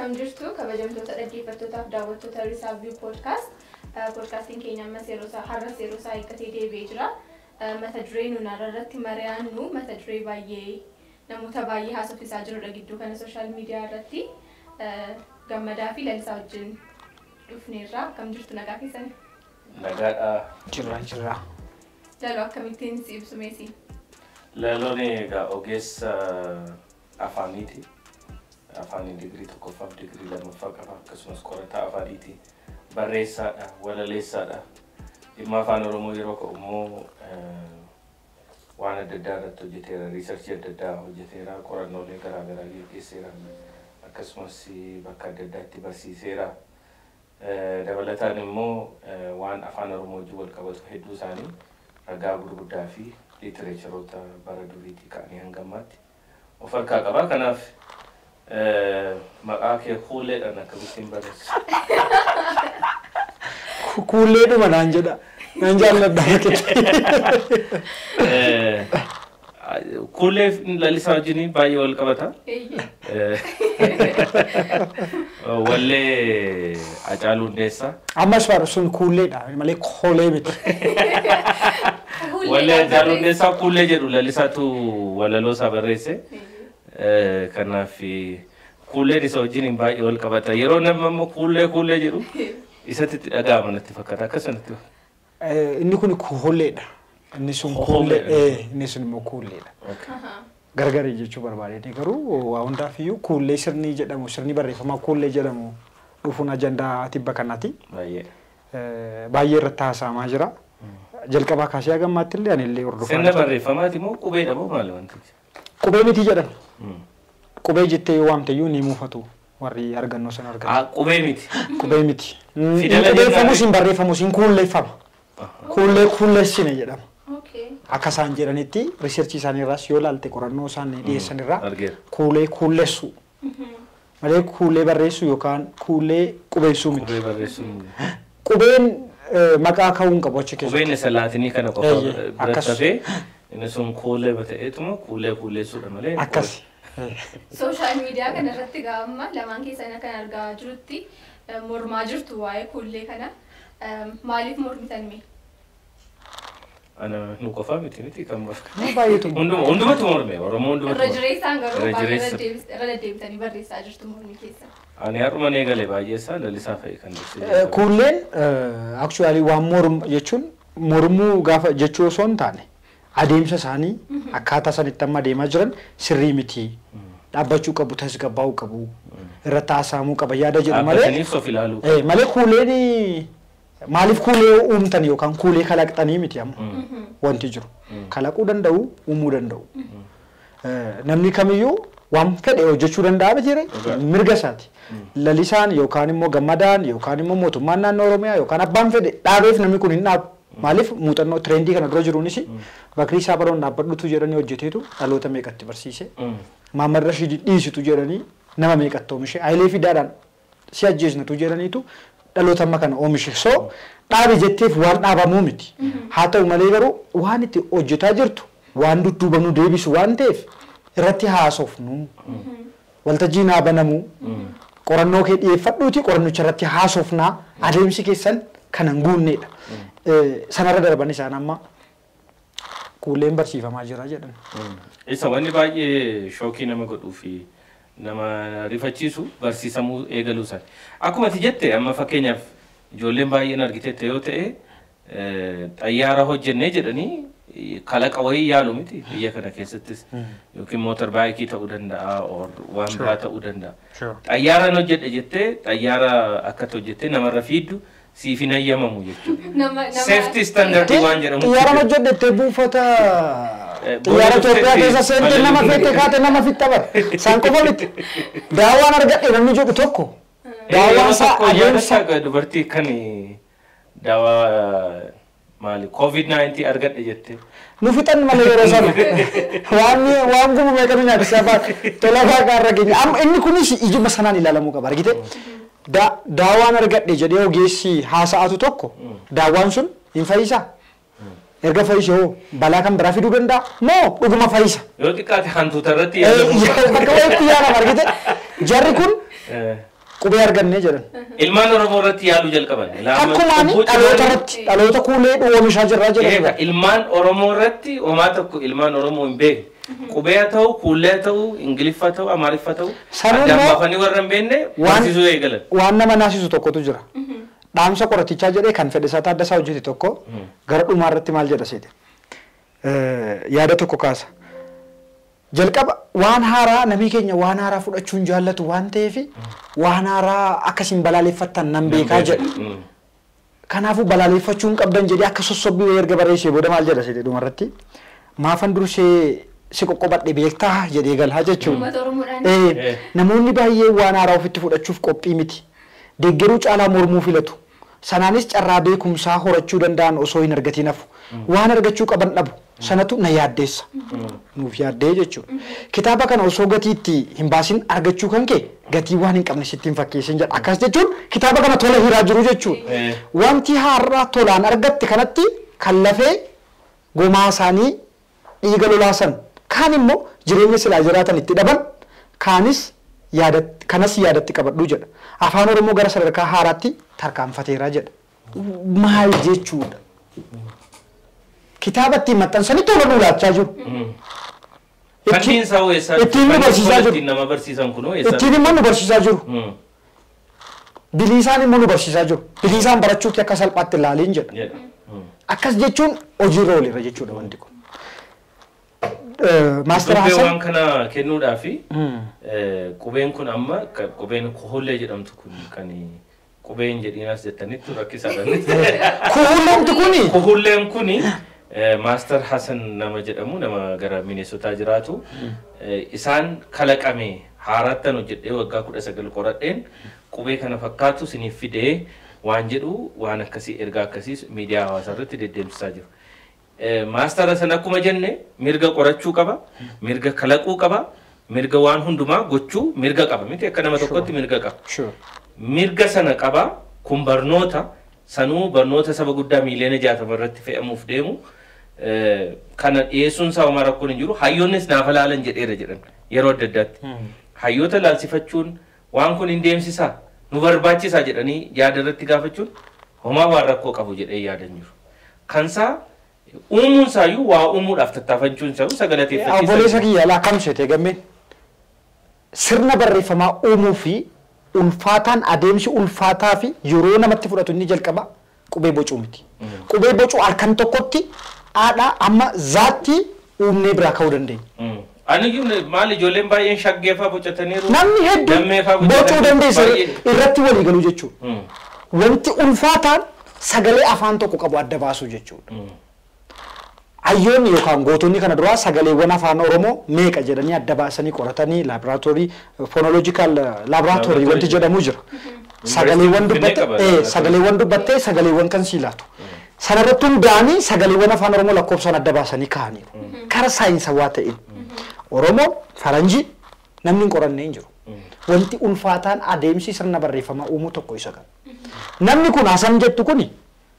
Akkam jirtu kabajamtoota dhaggeeffattootaaf daawwattoota Risaaviyu podcast. Podcastiin keenya amma har'a seerosaa eeggatee deebi'ee jira. Mata duree nuun irratti mari'annu mata duree baay'ee namoota baay'ee haasofsiisaa jirudha gidduu kana sooshaal miidiyaa irratti. Gammadaa fi lalisaa wajjin dhufneerra. Akkam jirtu nagaa keessanii? Nagaadha. Jira. Laloo akkamittiin si ibsu meesi? Laloon egaa ogeessa afaaniiti. Afaanii digirii tokkoffaaf digirii lammaffaa qaba. Akkasumas qorataa afaaniiti. Barreessaadha, walaleessaadha. Dhimma afaan Oromoo yeroo ka'u immoo waan adda addaa irratti hojjeteera. Riisarchii adda addaa hojjeteera. Qorannoolee garaa garaa gaggeesseera. Akkasumas bakka adda addaatti barsiiseera. Dabalataan immoo waan afaan Oromoo wajjin wal qabatu hedduu isaanii ragaa gurguddaa fi liitireecharoota bara duriitii ka'anii hanga ammaatti of harkaa qaba. Kanaaf maqaa kee Kuulleedhaan akkamittiin barreessa? Kuulleedhuma naan jedha. Naan jaalladha. Kuullee lalisaa wajjin baay'ee wal qabata. Wallee Hacaaluu Hundeessaa. Ammas faru sun kuulleedha malee koolee miti. Wallee Hacaaluu Hundeessaa kuullee jedhu lalisaatu walaloo isaa barreesse. Kanaaf kuulleen isa wajjin baay'ee wal qabata. Yeroo namni ammoo kuullee jedhu isatti dhaga'ama natti fakkaata. Akkasumatti. Inni kun kuulleedha. Inni sun kuullee inni sun immoo kuulleedha. Gargari jechuu barbaadee garuu waa hundaaf iyyuu kuullee sirni jedhamu sirni barreeffamaa kuullee jedhamu dhufuun ajandaa tibba kanaati. Baay'ee irratti haasa'amaa jira. Jalqabaa kaasee hagammaatti illee ani illee hordofaa. Sirna barreeffamaati moo qubeedha moo maali wanti? Qubee miti jedhama. Qubee jettee yoo waamte iyyuu ni muufatu warri argannoo sana argatan. Qubee miti. Qubee miti. Barreeffamus hin barreeffamus hin kuulleeffama. Kuulleessine jedhama. Akka isaan jedhanitti riisarchii isaanii irraas yoo ilaalte qorannoo isaan dhiyeessan irraa kuulleessu. Malee kuullee barreessu yookaan kuullee qubeessuu miti. Qubee barreessuu. Qubeen maqaa ka'uun qabu achi keessatti. Qubeen isa laatinii kana qofa biratti hafee inni sun kuullee ta'eetuma kuulleessuudha malee. Akkasi. Sooshaal miidiyaa kana irratti gaama lamaan keessan kan argaa jirutti mormaa jirtu waa'ee kuullee kana maaliif mormitan mee? Ana nu qofa miti kan baay'eetu. Hundumatu morme Oromoo hundumatu. Irra jireessaan garuu irra deddeebitanii barreessaa jirtu mormii keessa. Ani har'uma eegalee baay'eessaa lalisaa fa'i kan ibsite. Kuulleen actually waan mormu jechuun mormuu gaafa jechuu osoo hin taane adeemsa isaanii akkaataa sanitti amma adeemaa jiran sirrii miti. Dhaabbachuu qabu tasgabbaa'uu qabu irratti haasa'amuu qaba yaada jedhu malee. Dhaabbataniif of ilaaluu. Malee kuulleen maaliif kuullee uumtan yookaan kuullee kalaqxanii miti amma wanti jiru. Kalaquu danda'u uumuu danda'u. Namni kamiyyuu waan fedhe hojjechuu danda'a jire mirga isaati. Lalisaan yookaan immoo Gammadaan yookaan immoo mootummaan naannoo Oromiyaa yookaan abbaan fedhe dhaabeef namni kun hin dhaabu. Maaliif muuxannoo tirendii kana dura jiruunis bakri isaa baroon dhaabbadhutu jedhanii hojjeteetu dhaloota meeqatti barsiise. Maamad Rashid dhiisitu jedhanii nama meeqatti oomishe. Hayilee Fidaadhaan si ajjeesnatu jedhaniitu dhaloota amma kana oomishe. So dhaabe jetteef waan dhaabamuu miti. Haa ta'u malee garuu waan itti hojjetaa jirtu waan dudduuba nu deebisu waan ta'eef irratti haasofnu. Waltajjii naa banamuu. Qorannoo kee dhiyeeffadhuuti qorannicha irratti haasofnaa adeemsi keessan kanan guunneedha. Sanarra darban isaan amma kuulleen barsiifamaa jira jedhan. Isa wanni baay'ee shookii nama godhuu fi nama rifachiisu barsiisamuu eegaluu isaati. Akkuma ati jette amma fakkeenyaaf ijoolleen baay'een argiteette yoo ta'e xayyaara hojjennee jedhanii kalaqa wayii yaalu miti biyya kana keessattis yookiin mootor baayikii ta'uu danda'a waan biraa ta'uu danda'a. Xayyaaraan hojjedhe jettee xayyaara akkatti hojjettee namarra fiiddu siif hin ayyamamu jechuudha. Safety standard waan jedhamu. Xiyyaaraan hojjedhe buufata xiyyaara Itoophiyaa keessa seentee nama feete kaate nama fitta bara. Isaan qofa miti. Daawwaan argadhe namni jedhu tokko. Daawwaan isaa adeemsa dubartii kan daawwaa maali COVID-19 argadhe jette. Nu fixan malee yeroo sana waan gumu meeqatu nyaachisa baate tola baaqaa irra geenya. Amma inni kunis ijuma sanaan ilaalamuu qaba argite. Daawwaan argadhe jedhee ogeessi haasa'atu tokko daawwaan sun hin fayyisaa. Erga fayyise hoo balaa kan biraa fiduu danda'a moo dhuguma fayyisa. Yoo xiqqaate hantuuta irratti yaadamu. Bakka wayitti yaadama argite jarri kun qubee argannee jedhan. Ilmaan Oromoo irratti yaaluu jalqaban. Akkumaan dhaloota kuulee oomishaa jirraa jedhan. Ilmaan Oromoo irratti homaa tokko ilmaan Oromoo hin beekne. Qubee haa ta'u, kuullee haa ta'u, Ingiliffa haa ta'u, Amaariffa haa ta'u. Addaan baafanii warra hin beekne barsiisuu eegalan. Waan nama naasisu tokkotu jira. Dhaamsa qoratichaa jedhee kan Fedhisaa Taaddasaa hojjete tokko gara dhumaa irratti maal jedha seete. Yaada tokko kaasa. Jalqaba waan haaraa namni keenya waan haaraa fudhachuun jaallatu waan ta'eef waan haaraa akkasiin balaaleffattan nan beekaa jedha. Kanaafuu balaaleffachuun qabdan jedhee akka sossobbii erga bareessee booda maal jedha seete dhumarratti. Maafan dursee si qoqqobadhe beektaa jedhee galaa jechuudha. Namoonni baay'ee waan haaraa ofitti fudhachuuf qophii miti. Deeggaruu caalaa mormuu filatu. Sanaanis carraa beekumsaa horachuu danda'an osoo hin argatiin hafu. Waan argachuu qaban dhabu. Sanatu na yaaddeessa. Nuuf yaaddee jechuudha. Kitaaba kana osoo gatiitti hin baasin argachuu kan kee gatii waan hin qabne sitti hin fakkeessin jedha. Akkas jechuun kitaaba kana tola hiraa jiru jechuudha. Wanti haaraa tolaan argatte kanatti kan lafee gomaa isaanii dhiiga lolaasan kaan immoo jireenya silaa jiraatan itti dhaban kanas yaadatti qabadhu jedha. Afaan Oromoo gara sadarkaa haaraatti tarkaanfateera jedha. Maal jechuudha? Kitaaba ittiin maxxansanii tola nu laachaa jiru. Fakkiin isaa weessaa ittiin nu barsiisaa jiru. Ittiin nama barsiisan kunoo eessa? Ittiin immoo nu barsiisaa jiru. Biliisaan immoo nu barsiisaa jiru. Biliisaan barachuutti akka salphaatti ilaaliin jedha. Akkas jechuun hojiirra oolirra jechuudha wanti kun. Master Hassan waan kana kennuudhaafi qubeen kun amma qubeen kohollee jedhamtu kun kan qubeen jedhiinas jettanitti rakkisaadhaan. Koholleen kuni Master Hassan nama jedhamu nama gara Minnesotaa jiraatu isaan kalaqame haarattan hojjedhee waggaa 19 qoradheen qubee kana fakkaatu siniif fidee waan jedhu waan akkasii ergaa akkasii miidiyaa hawaasaa irratti deddeemsisaa jiru. Master Hassan akkuma jenne mirga qorachuu qaba, mirga kalaquu qaba, mirga waan hundumaa gochuu mirga qaba. Miti akka nama tokkotti mirga qaba. Mirga sana qaba kun barnoota sanuu barnoota saba guddaa miiliyoona 60 irratti fe'amuuf deemu kana dhiyeessuun isaa homaa rakkoon hin jiru. Hayyoonnis naafa laalan jedheera jedhan yeroo adda addaatti. Hayyoota laalsifachuun waan kun hin deemsisaa nu barbaachisaa jedhanii yaada irratti gaafachuun homaa waan rakkoo qabu jedhee yaadan jiru. Kansaa uumuun saayyuu waa uumuudhaaf tattaafachuun isaa sagalateeffachiisa. Obboleessa kiyya alaa kam seete gammeen sirna barreeffamaa uumuu fi ulfaataan adeemsi ulfaataa fi yeroo namatti fudhatu inni jalqaba qubee bocuu miti. Qubee bocuu halkan tokkotti haadha amma zaatti uumnee biraa ka'uu dandeenya. Ani maal ijoolleen baay'een shaggeeffaa bocataniiru. Namni hedduu bocuu dandeessa irratti walii galuu jechuudha. Wanti ulfaataan sagalee afaan tokko qabu adda baasuu jechuudha. Hayyoonni yookaan gootonni kana duraa sagaleewwan afaan Oromoo meeqa jedhanii adda baasanii qoratanii laaboraatoorii fonoloojikaal laaboraatoorii wanti jedhamu jira. Sagaleewwan dubbattee sagaleewwan kan siilaatu. Sanarratti hundaa'anii sagaleewwan afaan Oromoo lakkoofsaan adda baasanii kaa'aniiru. Karaa saayinsawaa ta'een Oromoo Faranjii namni hin qorannee hin jiru. Wanti ulfaataan adeemsi sirna barreeffamaa uumuu tokko isa kan. Namni kun Hasan jettu kuni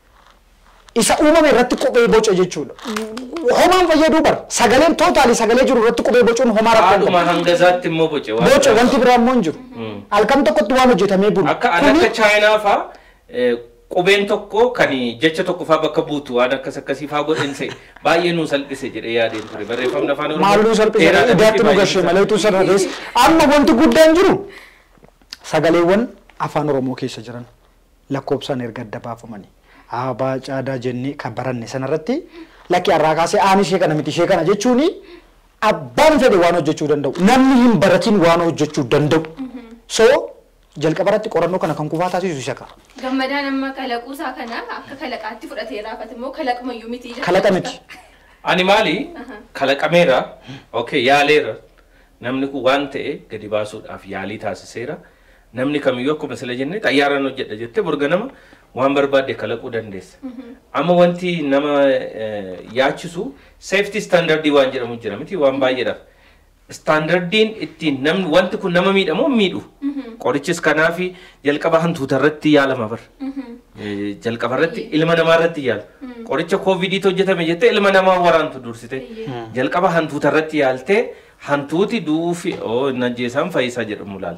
isa uumame irratti qubee boca jechuudha. Homaan fayyaduu bar sagaleen tootaalii sagalee jiru irratti qubee bocuun homaa rakkoo. Haadhuma hangazaatti immoo boce waan. Boca wanti biraa immoo hin jiru. Halkan tokkotti waan hojjetamee bulu. Akka Chaayinaa fa'aa qubeen tokko kan jecha tokko fa'aa bakka buutu waan akkasii fa'aa godhinse baay'ee nu salphise jedhee yaadeen ture barreeffamni afaan Oromoo. Maal nu salphise idaatti nu gashee malee utuu sararrees amma wanti guddaan jiru sagaleewwan afaan Oromoo keessa jiran lakkoofsaan erga adda baafamanii. Abaa caadaa jennee kan baranne sanarratti lakki har'aa kaasee aan ishee kana miti ishee kana jechuun abbaan fedhe waan hojjechuu danda'u namni hin baratiin waan hojjechuu danda'u. So jalqaba irratti qorannoo kana kan kufaa taasisu isa qaba. Gammadaan amma kalaquusaa kana akka kalaqaatti fudhatee raafate immoo kalaqmayyuu miti. Kalaqa miti. Ani maali kalaqameera okay yaaleera namni kun waan ta'e gadi baasuudhaaf yaalii taasiseera namni kamiyyuu akkuma sila jenne xayyaaraan hojjedha jettee borga nama waan barbaadde kalaquu dandeessa. Amma wanti nama yaachisu safety standardii waan jedhamu jira miti waan baay'eedhaaf. Standardiin ittiin namni wanti kun nama miidhamoo miidhu. Qorichis kanaafi jalqaba hantuuta irratti yaalama bar. Jalqaba irratti ilma namaa irratti yaala. Qoricha COVID hojjetame jettee ilma namaa waraantu dursite. Jalqaba hantuuta irratti yaaltee hantuuti duufi najjeesaan fayyisaa jedhamu laal.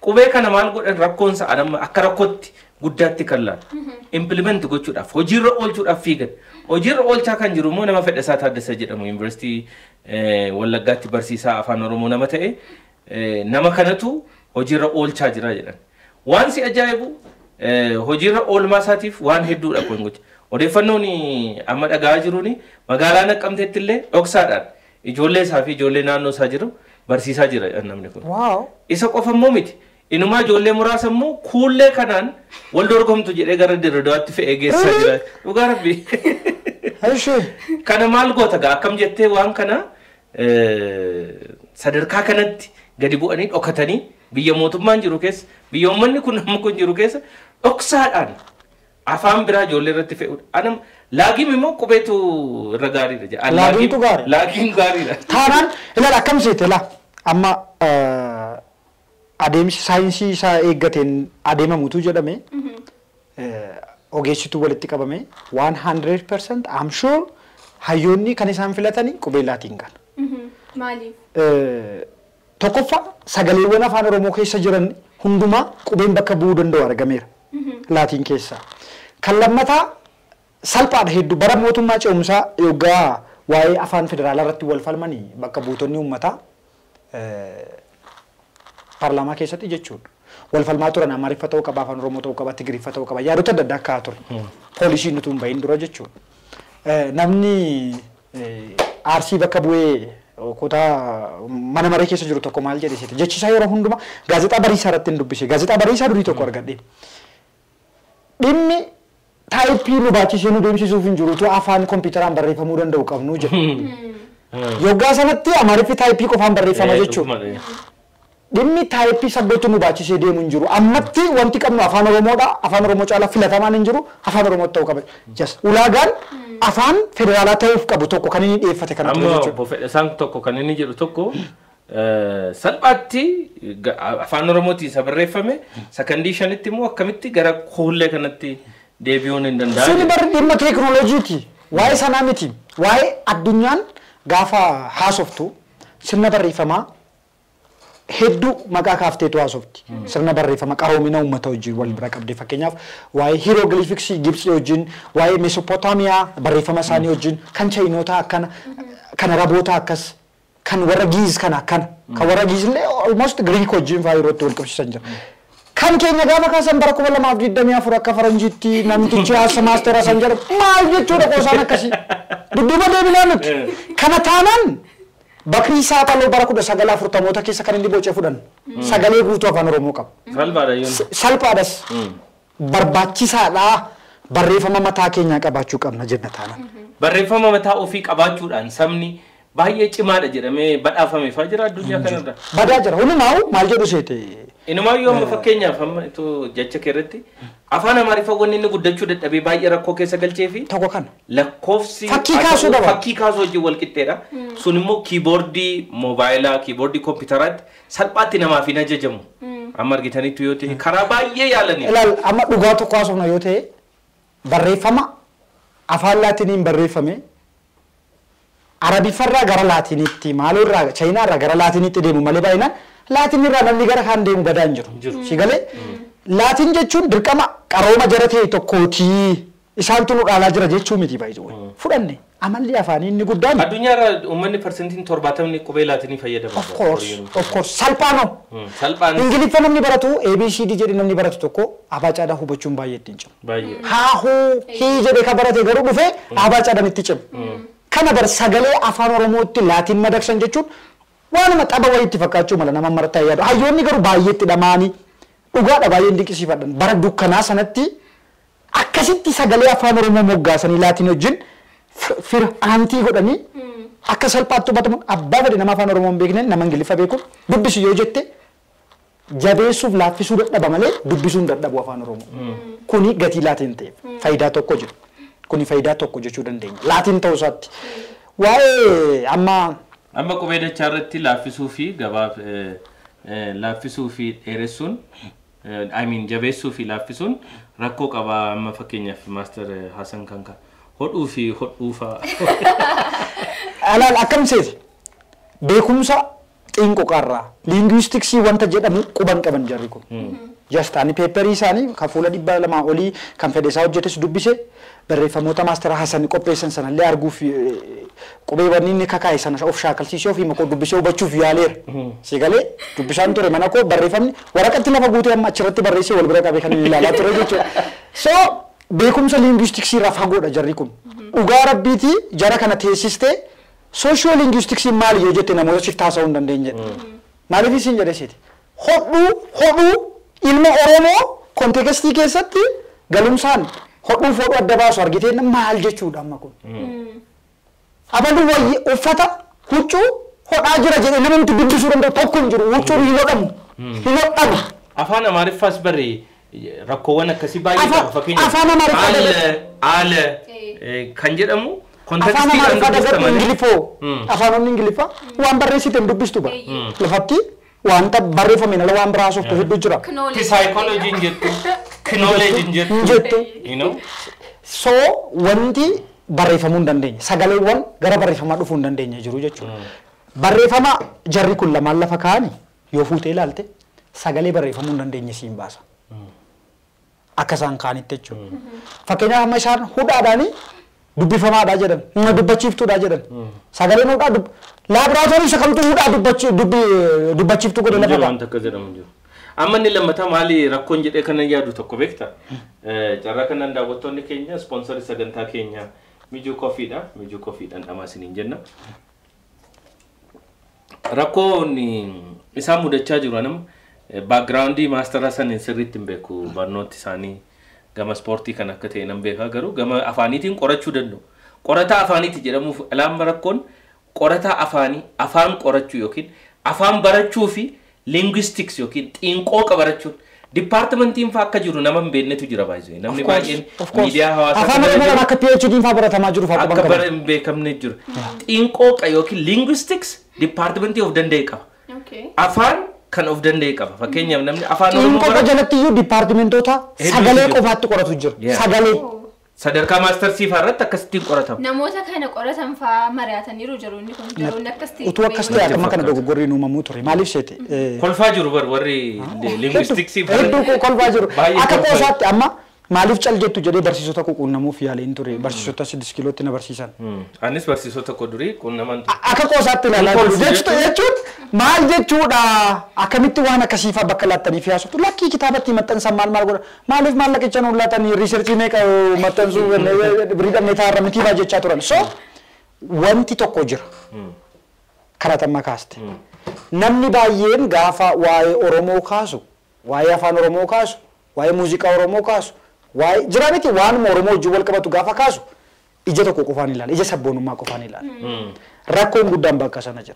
qubee kana maal godhan rakkoonsa adama akka rakkootti guddaatti kallaan implement gochuudhaaf hojiirra oolchuudhaaf fiigan hojiirra oolchaa kan jiru immoo nama Fedhasaa Taaddasee jedhamu yuunivarsiitii Wallaggaatti barsiisaa afaan Oromoo nama ta'e nama kanatu hojiirra oolchaa jira jedhan waan si ajaa'ibu hojiirra oolmaa isaatiif waan hedduudha kun gocha odeeffannoon amma dhagaa jiruuni magaalaa Naqqamteetti illee dhoksaadhaan ijoollee isaa fi ijoollee naannoo isaa jiru barsiisaa jira namni kun isa qofa immoo miti inuma ijoollee muraasa immoo kuullee kanaan wal dorgomtu jedhee gara Dirreedawaatti fe'ee geessaa jira dhugaa rabbi kana maal goota gaa akkam jettee waan kana sadarkaa kanatti gadi bu'anii dhokatanii biyya mootummaan jiru keessa biyya uummanni kun amma kun jiru keessa dhoksaadhaan afaan biraa ijoollee irratti fe'uudha anam laagiin immoo qubeetu irra gaariidha jedha laagiintu gaari laagiin gaariidha taanaan ilaala akkam seete la amma adeemsi saayinsii isaa eeggateen adeemamutu jedhame ogeessituu walitti qabame 100% I'm sure hayyoonni kan isaan filatanii qubee laatiin kan maaliif tokkoffaa sagaleewwan afaan Oromoo keessa jiran hundumaa qubeen bakka bu'uu danda'u argameera laatiin keessa kan lammataa salphaadha hedduu bara mootummaa ce'umsaa yoggaa waa'ee afaan federaalaa irratti wal falmanii bakka buutonni uummataa paarlaamaa keessatti jechuudha wal falmaa turan Amaariffa ta'uu qaba afaan Oromoo ta'uu qaba Tigiriffa ta'uu qaba yaadota adda addaa akka ture poolisiin utuu hin bahin dura jechuudha namni Arsii bakka bu'ee kutaa mana maree keessa jiru tokko maal jedhe seete jechisaa yeroo hundumaa gaazexaa Bariisaa irratti hin dubbise gaazexaa Bariisaa durii tokko argadhe dhimmi taayippii nu baachisee nu deemsisuuf hin jirutu afaan kompiitaraan barreeffamuu danda'u qabnu jedhe yoggaa sanatti Amaariffi taayippii qofaan barreeffama jechuudha dhimmi taayippii saggootu nu baachisee deemu hin jiru ammatti wanti qabnu afaan Oromoodha afaan Oromoo caalaa filatamaan hin jiru afaan Oromoo ta'uu qaba jas ulaagaan afaan federaalaa ta'uuf qabu tokko kan inni dhiyeeffate kana ture jechuudha amma Fedhasaan tokko kan inni jedhu tokko salphaatti afaan Oromootiin isa barreeffame sakandii shanitti immoo akkamitti gara kuullee kanatti deebi'uun hin danda'amu suni bar dhimma teekinooloojiiti waa'ee sanaa miti waa'ee addunyaan gaafa haasoftu sirna barreeffamaa hedduu maqaa kaafteetu haasofti sirna barreeffama qaroomina uummata wajjin wal bira qabdee fakkeenyaaf waa'ee hieroglyphicsii Gibxii wajjin waa'ee Mesopotaamiyaa barreeffama isaanii wajjin kan Chaayinoota akkana kan Araboota akkas kan warra Giiz kana akkana kan warra Giiz illee almost Greek wajjin fa'aa yerootti wal qabsiisan jira kan keenya gaafa kaasan bara 2024 akka faranjiitti namtichi haasa maastera san jedhu maal jechuudha qoosaan akkasii dudduuba deebinaa nuti kana taanaan Bakri isaa qaloo bara 1940moota keessa kan inni bocee fudhan sagalee guutuu afaan Oromoo qaba. Salphaadha yoon. Salphaadhas. Barbaachisaadha barreeffama mataa keenyaa qabaachuu qabna jenna taana. Barreeffama mataa ofii qabaachuudhaan sabni baay'ee cimaadha jedhamee badhaafame fa'aa jira addunyaa kanarra. Badaa jira. Hundumaa maal jedhu seete. Inumaa yoo amma fakkeenyaaf amma itoo jecha keerratti afaan Amaariffaa wanni inni guddachuu dadhabee baay'ee rakkoo keessa galchee fi tokko kana lakkoofsi fakkii kaasuu qaba. Fakkii kaasuu wajjin wal qixxeedha. Sun immoo kiiboordii moobaayilaa kiiboordii kompiitaraatti salphaatti namaaf hin ajajamu. Amma argitaniitu yoo ta'e karaa baay'ee yaalanii. Ilaal amma dhugaa tokko haasofna yoo ta'e barreeffama afaan Laatiniin barreeffame Arabiffarraa gara Laatiniitti maalirraa Chaayinaarraa gara Laatiniitti deemu malee baay'inaan Laatinirraa namni gara kaan deemu gadaan jiru. Si galee Laatin jechuun dirqama qarooma jara ta'e tokkooti isaantu nu dhaalaa jira jechuu miti baay'ee. Fudhanne amalli afaanii inni guddaan. Addunyaarra uummanni parsentiin 70 qubee Laatinii fayyadama. Of course salphaano. Salphaan. Ingiliffa namni baratu ABCD jedhi namni baratu tokko abaacaadhaa hubachuun baay'ee ittiin cimu. Baay'ee. Haahuu hii jedhee kan barate garuu dhufee abaacaadhaan itti cimu. Kana bar sagalee afaan Oromootti Laatiin madaqsan jechuun waanuma xaba wayiitti fakkaachuu mala nama martaa yaadu. Hayyoonni garuu baay'eetti dhamaanii dhugaadha baay'een dinqisiifadhan. Bara dukkanaa sanatti akkasitti sagalee afaan Oromoo moggaasanii Laatiin wajjin fira aantii godhanii akka salphaatti hubatamu abbaa fedhe nama afaan Oromoo hin beekne nama Ingiliffa beeku dubbisu yoo jette jabeessuuf laaffisuu dadhaba malee dubbisuun dadhabu afaan Oromoo. Kuni gatii Laatiin ta'eef faayidaa tokko jiru. Kuni faayidaa tokko jechuu dandeenya. Laatiin ta'uu isaatti. Waa'ee amma qubee dachaa irratti laaffisuu fi gabaaf laaffisuu fi dheeressuun jabeessuu fi laaffisuun rakkoo qaba amma fakkeenyaaf maaster Hasan Kanka hodhuu fi hodhuu fa'a. Alaal akkam seeti beekumsa xiinqoo qarraa linguistiksii wanta jedhamu quban qaban jarri kun. Just ani peeperii isaanii kan fuula 200 olii kan fedhe isaa hojjetes dubbise barreeffamoota maastara Hasan qopheessan sanallee arguuf qubeewwan inni kakaa'e sana of shaakalsiisee ofii makoo dubbisee hubachuuf yaaleera. Sigalee dubbisaan ture mana koo barreeffamni waraqatti lafa guutee amma achirratti barreessee wal bira qabee kan inni ilaalaa ture jechuudha. So beekumsa linguistiksii irraa fagoodha jarri kun. Dhugaa rabbiitii jara kana teessistee sooshiyo linguistiksii maali yoo jette namoota siif taasisuu hin dandeenye. Maaliif isin jedhesiiti? Hodhuu ilma Oromoo kontekstii keessatti galumsaan hodhuu fodhu adda baasu argitee maal jechuudha amma kun. Abaluu wayii uffata huccuu hodhaa jira jedhee namni dubbisuu danda'u tokko hin jiru huccuun hin hodhamu. Hin hodhamu. Afaan Amaariffaas barree rakkoowwan akkasii baay'ee qabu fakkeenyaaf. Afaan Amaariffaa kan jedhamu afaan Amaariffaa daggatu Ingiliffoo afaanonni Ingiliffaa waan barreessite hin dubbistu ba lafatti wanta barreeffame ala waan biraa sooftu hedduu jira. Psychology jettu knowledge jettu you know so wanti barreeffamuu hin dandeenye sagaleewwan gara barreeffamaa dhufuu hin dandeenye jiru jechuudha. Barreeffama jarri kun lamaan lafa kaa'ani yoo fuutee ilaalte sagalee barreeffamuu hin dandeenye siin baasa. Akka isaan kaanitti jechuudha. Fakkeenyaaf amma isaan hudhaadhaani dubbifamaadha jedhan dubbachiiftuudha jedhan sagaleen hudhaa laaboraatoorii isa kamtu hudhaa dubbachiiftuu godhe lafa wanta akka jedhamu jiru. Amma inni lammataa maali rakkoon jedhee kana yaadu tokko beekta. Carraa kanaan daawwattoonni keenya sponsori sagantaa keenya Mijuu Kofiidha. Mijuu Kofiidhaan dhamaasiniin jenna. Rakkoon isaan mudachaa jiru anam backgroundii maastara saniin sirriitti hin beeku barnooti isaanii gama sportii kan akka ta'e nan beekaa garuu gama afaaniitiin qorachuu danda'u. Qorataa afaaniiti jedhamuuf alaama rakkoon qorataa afaanii afaan qorachuu yookiin afaan barachuu fi linguistics yookiin xiinqoo qabarachuun departmentiin faa akka jiru nama hin beeknetu jira baay'ee namni baay'een miidiyaa hawaasaa afaan oromoo akka PhD faa baratamaa jiru faa qaban akka hin beekamne jiru xiinqoo yookiin linguistics departmentii of danda'e qaba. Afaan kan of danda'e qaba. Fakkeenyaaf namni afaan oromoo xiinqoo jalatti iyyuu departmentoota sagalee qofaatti qoratu jiru sagalee sadarkaa maastarsii irratti akkasittiin qoratamu. Namoota kana qoratan fa'aa mari'ataniiru jiru inni kun yeroon akkasitti. Utuu akkas ta'e akkama kana dogoggorri uumamuu ture. Maaliif seete? Kolfaa jiru warri linguistiksii hedduu kolfaa jiru. Akka qoosaatti amma maaliif cal jettu jedhee barsiisota quunnamuuf yaaleen ture. Barsiisota 6 kiilootti na barsiisan. Anis barsiisota koo durii quunnaman ture. Akka qoosaatti ilaalaa jiru. Jechuun maal jechuudha akkamitti waan akkasiifaa bakka laattaniif yaasutu lakkii kitaabatti maxxansan maal godha maaliif maallaqicha nuun laatanii riisarchii meeqa maxxansuu biriidhamne taarra mitiibaa jechaa turan so wanti tokko jira karatamma kaaste namni baay'een gaafa waa'ee Oromoo kaasu waa'ee afaan Oromoo kaasu waa'ee muuziqaa Oromoo kaasu waa'ee jira miti waanuma Oromoo wajjin wal qabatu gaafa kaasu ija tokko qofaan ilaala ija sabboonummaa qofaan ilaala rakkoon guddaan bakka sana jira.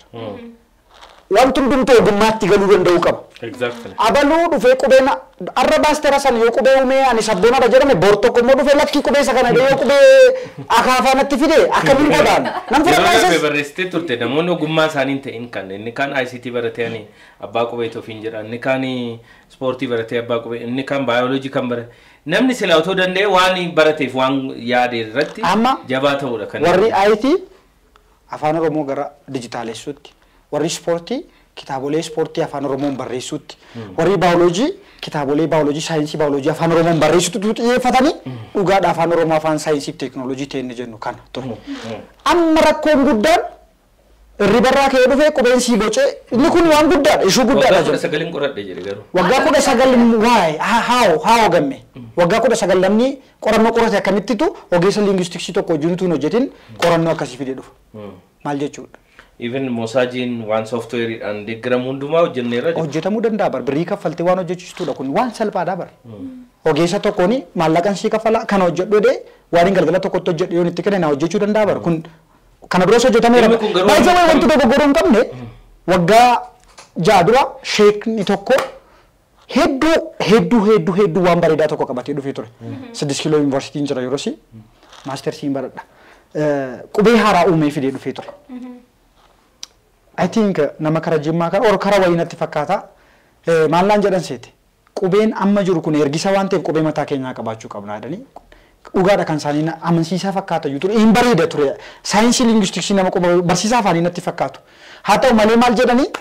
Wanti hundumtuu ogummaatti galuu danda'uu qaba. Exactly. Abaluu dhufee qubeen arra baastera san yoo qubee uumee ani sabboonadha jedhame boor tokko immoo dhufee lakkii qubee isa kana yoo qubee akaafaanatti fide akkamiin godhaan nam fudhataayisas barreessitee turte namoonni ogummaa isaaniin ta'in kan inni kaan ICT baratee abbaa qubee tofiin jedha inni kaan ispoortii baratee abbaa qubee inni kaan baayoloojii kan barate namni sila otoo danda'e waan barateef waan yaade irratti jabaa ta'uudha kan warri IT afaan Oromoo gara dijitaalessuutti warri ispoortii kitaabolee ispoortii afaan Oromoon barreessuutti warri baayoloojii kitaabolee baayoloojii saayinsii baayoloojii afaan Oromoon barreessuutti xiyyeeffatanii dhugaadha afaan Oromoo afaan saayinsii fi teekinooloojii ta'e jennu kana ture. Amma rakkoon guddaan ribarraa ka'ee dhufee qubeen sii bocee inni kun waan guddaadha ishuu guddaadha jedhu. Waggaa 9 qoradhe jedhe garuu. Waggaa 19 waa'ee haa gamme waggaa 19 namni qorannoo qorate akkamittitu ogeessa linguistiksii tokko wajjin tuun hojjetin qorannoo akkasii fidee dhufa. Maal jechuudha? Even Mosaajiin waan sooftuweeriidhaan deeggaramu hundumaa hojjenneera. Hojjetamuu danda'a bar birrii kaffaltee waan hojjechiistuudha kun waan salphaadha bar. Ogeessa tokkoon maallaqan sii kaffala kana hojjedhu dee waan galgala tokkotti hojjedhu yoo itti kennan hojjechuu danda'a bar kun kana biroos hojjetameera. Baay'ee wanti dogoggoruu hin qabne waggaa 6 dura sheekni tokko hedduu waan bareedaa tokko qabatee dhufee ture. 6 kiiloo yuunivarsiitiin jira yeroo si maastersiin baradha. Qubee haaraa uumee fidee dhufee ture. I think nama kara jimmaa kan or kara wayinatti fakkaata maallaan jedhan seete qubeen amma jiru kun ergisa waan ta'eef qubee mataa keenyaa qabaachuu qabna jedhanii dhugaadha kan isaanii amansiisaa fakkaata jiru hin bareeda ture saayinsii linguistiksii nama barsiisaa afaanii natti fakkaatu haa ta'u malee maal jedhanii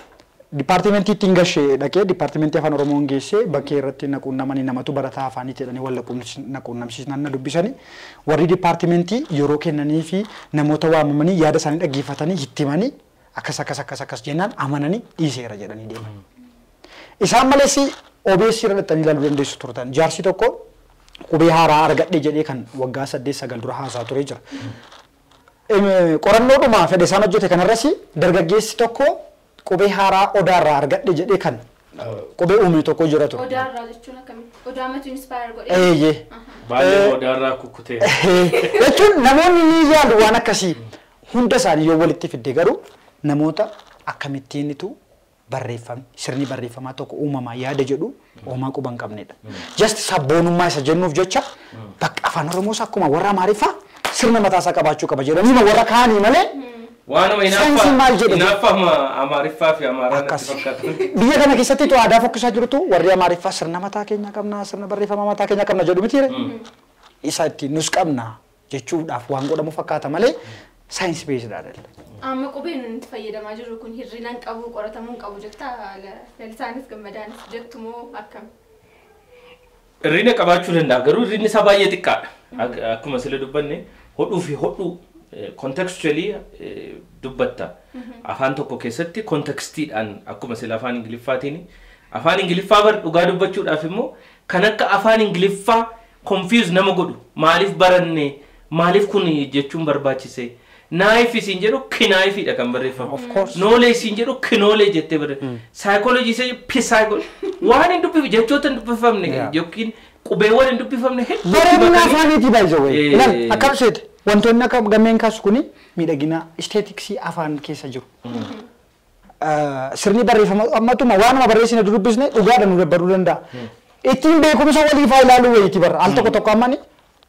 dipaartimentii ittiin gashee dhaqee dipaartimentii afaan oromoon geessee bakkee irratti naquunnamanii namatu barataa afaanii jedhanii wal naquunnamsiisnaan na dubbisanii warri dipaartimentii yeroo kennanii fi namoota waamamanii yaada isaanii dhaggeeffatanii hittimanii akkas jennaan amananii dhiiseera jedhanii deeman. Isaan malees OBS irra dhattanii ilaaluu dandeessu turtan jaarsi tokko qubee haaraa argadhe jedhee kan waggaa 8-9 dura haasaa ture jira. Qorannoodhuma fedhe isaan hojjete kanarras dargaggeessi tokko qubee haaraa odaarraa argadhe jedhee kan qubee uume tokko jira ture. Odaarraa jechuun akkamitti? Odaa matu inspire godhe? Baay'ee odaarraa kukkutee. Jechuun namoonni ni yaalu waan akkasii hunda isaanii yoo walitti fidde garuu namoota akkamittiinitu barreeffame sirni barreeffamaa tokko uumamaa yaada jedhu uumaa quba hin qabnedha. Just sabboonummaa isa jennuuf jecha bakka afaan Oromoos akkuma warra Amaariffaa sirna mataa isaa qabaachuu qaba jedhanii warra kaanii malee waanuma inaaffaa Amaariffaa fi Amaaraan itti fakkaatu. Biyya kana keessatti aadaa fokkisaa jirtu warri Amaariffaa sirna mataa keenya qabna sirna barreeffamaa mataa keenya qabna jedhu miti isa ittiin nus qabna jechuudhaaf waan godhamu fakkaata malee saayinsii beeksisaa dha. Amma qubeen itti fayyadamaa jiru kun hirrinaan qabu qoratamuun qabu jettaa lalisaanis gammadaanis jettu moo akkam? Hirrina qabaachuu danda'a garuu hirrinni isaa baay'ee xiqqaadha. Akkuma sila dubbanne hodhuu fi hodhuu contextually dubbatta. Afaan tokko keessatti contextiidhaan akkuma sila afaan Ingiliffaatiin afaan Ingiliffaa bar dhugaa dubbachuudhaaf immoo kan akka afaan Ingiliffaa confuse nama godhu maaliif baranne maaliif kun jechuun barbaachise. Knife isin jedhu knife dha kan barreeffamu. Of course. Knowledge isin jedhu knowledge jettee barreeffamu. Psychology isin psychology. Waan hin dubbifne jechoota hin dubbifamne yookiin qubeewwan hin dubbifamne hedduu. Bareedina afaaniiti baay'ee wayi. Ilaal akkam seete wantoonni akka gammeen kaasu kuni miidhagina aestheticsii afaan keessa jiru. Sirni barreeffama ammatuma waanuma barreessine dubbisne dhugaadhaan nu dabbaluu danda'a. Ittiin beekumsa walii faa ilaaluu wayiiti barra. Al tokko ammani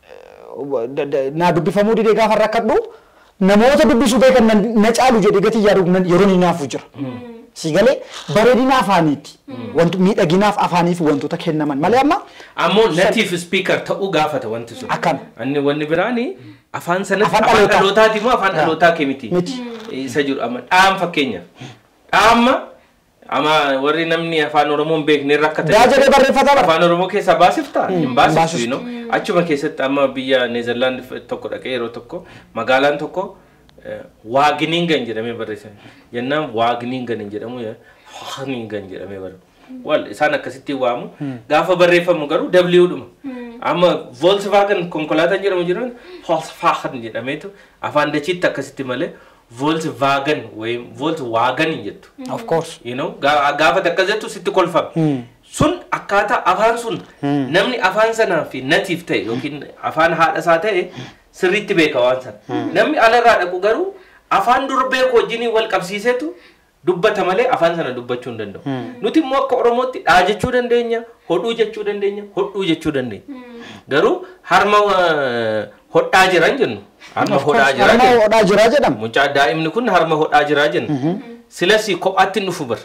naa dubbifamuu didee gaafa rakkadhu namoota dubbisuu beekan na caalu jedhee gatii yaadu yeroo ni naafu jira. Sigalee bareedina afaaniiti. Wantu miidhaginaaf afaaniif wantoota kennaman malee amma ammoo native speaker ta'uu gaafata wanti sun. Akkam. Anni wanni biraani afaan sanatti afaan dhalootaati moo afaan dhalootaa kee miti. Isa jiru amma dhaam fakkeenya. Dhaama amma warri namni afaan Oromoon beekne rakkata. Daajee barreeffata bara. Afaan Oromoo keessaa baasifta. Hin baasiftu no. Achuma keessatti amma biyya Neezerlaand tokko dhaqee yeroo tokko magaalaan tokko Wageningen jedhamee barreeffame. Jennaan Wageningen jedhamu Wageningen jedhamee barreeffame. Wal isaan akkasitti waamu gaafa barreeffamu garuu W dhuma. Amma Volkswagen konkolaataan jedhamu jiran Volkswagen jedhameetu afaan dachiitti akkasitti malee Volkswagen way Volkswagen jettu. Of course. You know gaafa takkazettu sitti kolfama. Sun akkaataa afaan sun namni afaan sanaa fi native ta'e yookiin afaan haadha isaa ta'e sirriitti beeka waan sana. Namni alarraa dhaqu garuu afaan dur beeku wajjin wal qabsiisetu dubbata malee afaan sana dubbachuu hin danda'u. Nuti immoo akka Oromootti dhaa jechuu dandeenya, hodhuu jechuu dandeenya, hodhuu jechuu dandeenya. Garuu harma hodhaa jiran jennu. Harma hodhaa jira jennu. Harma hodhaa jira jedhama. Mucaa daa'imni kun harma hodhaa jira jennu. Silas kophaatti dhufu bar.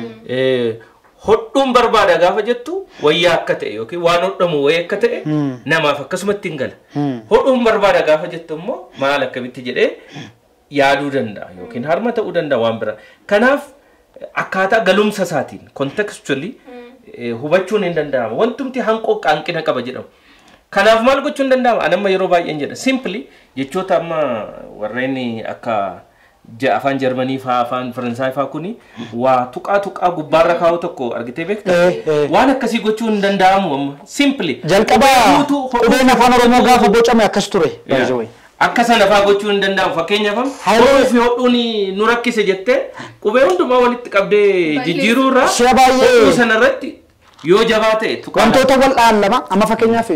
Hodhuun barbaada gaafa jettu wayyaa akka ta'e yookiin waan hodhamu wayii akka ta'e namaaf akkasumatti hin gala. Hodhuun barbaada gaafa jettu immoo maal akkamitti jedhee yaaduu danda'a yookiin harma ta'uu danda'a waan biraa. Kanaaf akkaataa galumsa isaatiin contextually hubachuun hin danda'amu. Wantumti hanqina qaba jedhamu. Kanaaf maal gochuun danda'ama? Anamma yeroo baay'een jedha. Simply jechoota amma warreen akka afaan Jarmanii faa afaan Faransaay faa kuni waa tuqaa gubbaarra kaa'u tokko argitee beektaa? Waan akkasii gochuun hin danda'amu amma. Simply jalqabaa qubeen afaan Oromoo gaafa bocame akkas ture. Akka sana faa gochuun hin danda'amu. Fakkeenyaaf hodhuu fi hodhuun nu rakkise jettee qubee hundumaa walitti qabdee jijjiiruurraa hodhuu sanarratti yoo jabaa ta'e tuqaa. Wantoota wal dhaallama amma fakkeenyaaf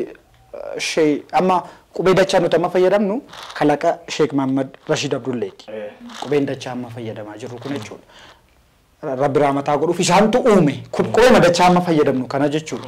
amma qubee dachaa nuti amma fayyadamnu kalaqa Sheek Muhammad Rashid Abdulleeti. Qubeen dachaa amma fayyadamaa jirru kun jechuudha. Rabbi rahmataa godhuuf isaantu uume qubee dachaa amma fayyadamnu kana jechuudha.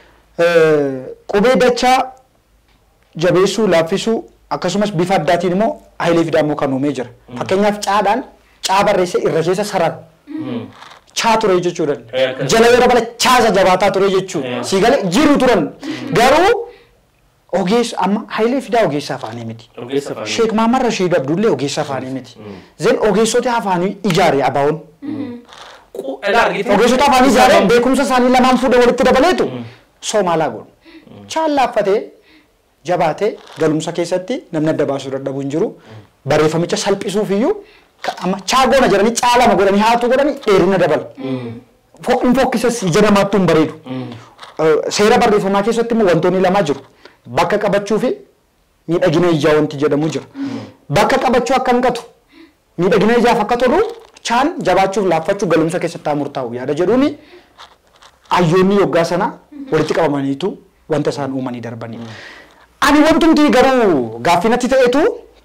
Qubee dachaa jabeessuu laaffisuu akkasumas bifa addaatiin immoo Hayilee Fidaa immoo kan uumee jira. Fakkeenyaaf caadhaan caa barreessee irra keessa sarara. Chaa ture jechuudha. Jala yeroo bala chaasa jabaataa ture jechuudha. Siigalee jiru turan garuu ogeessa amma Hayilee Fidaa ogeessa afaanii miti. Sheek Muhammad Rashid Abdullee ogeessa afaanii miti. Zen ogeessota afaanii ijaare abaa'oon. Ogeessota afaanii ijaaree beekumsa isaanii lamaan fuudhee walitti dabaleetu soomaalaa godhu. Chaallaaffatee jabaatee galumsa keessatti namni adda baasuu dadhabu hin jiru. Barreeffamicha salphisuuf iyyuu amma chaagoona jedhanii caalama godhanii haatu godhanii dheerina dabala. Hin fokkisas ija namaatti hin bareedu. Seera barreeffamaa keessatti immoo wantoonni lama jiru. Bakka qabachuu fi miidhagina ijaa wanti jedhamu jira. Bakka qabachuu akka hin qatu miidhagina ijaaf akka tolu chaan jabaachuuf laaffachuu galumsa keessatti murtaa'u yaada jedhuuni hayyoonni yoggaa sana walitti qabamaniitu wanta isaan uumanii darbanii. Ani wantumti garuu gaaffii natti ta'etu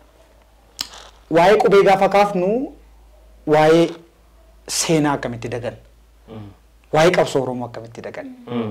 waa'ee qubee gaafa kaafnu waa'ee seenaa akkamitti dagan waa'ee qabsoo Oromoo akkamitti dagan.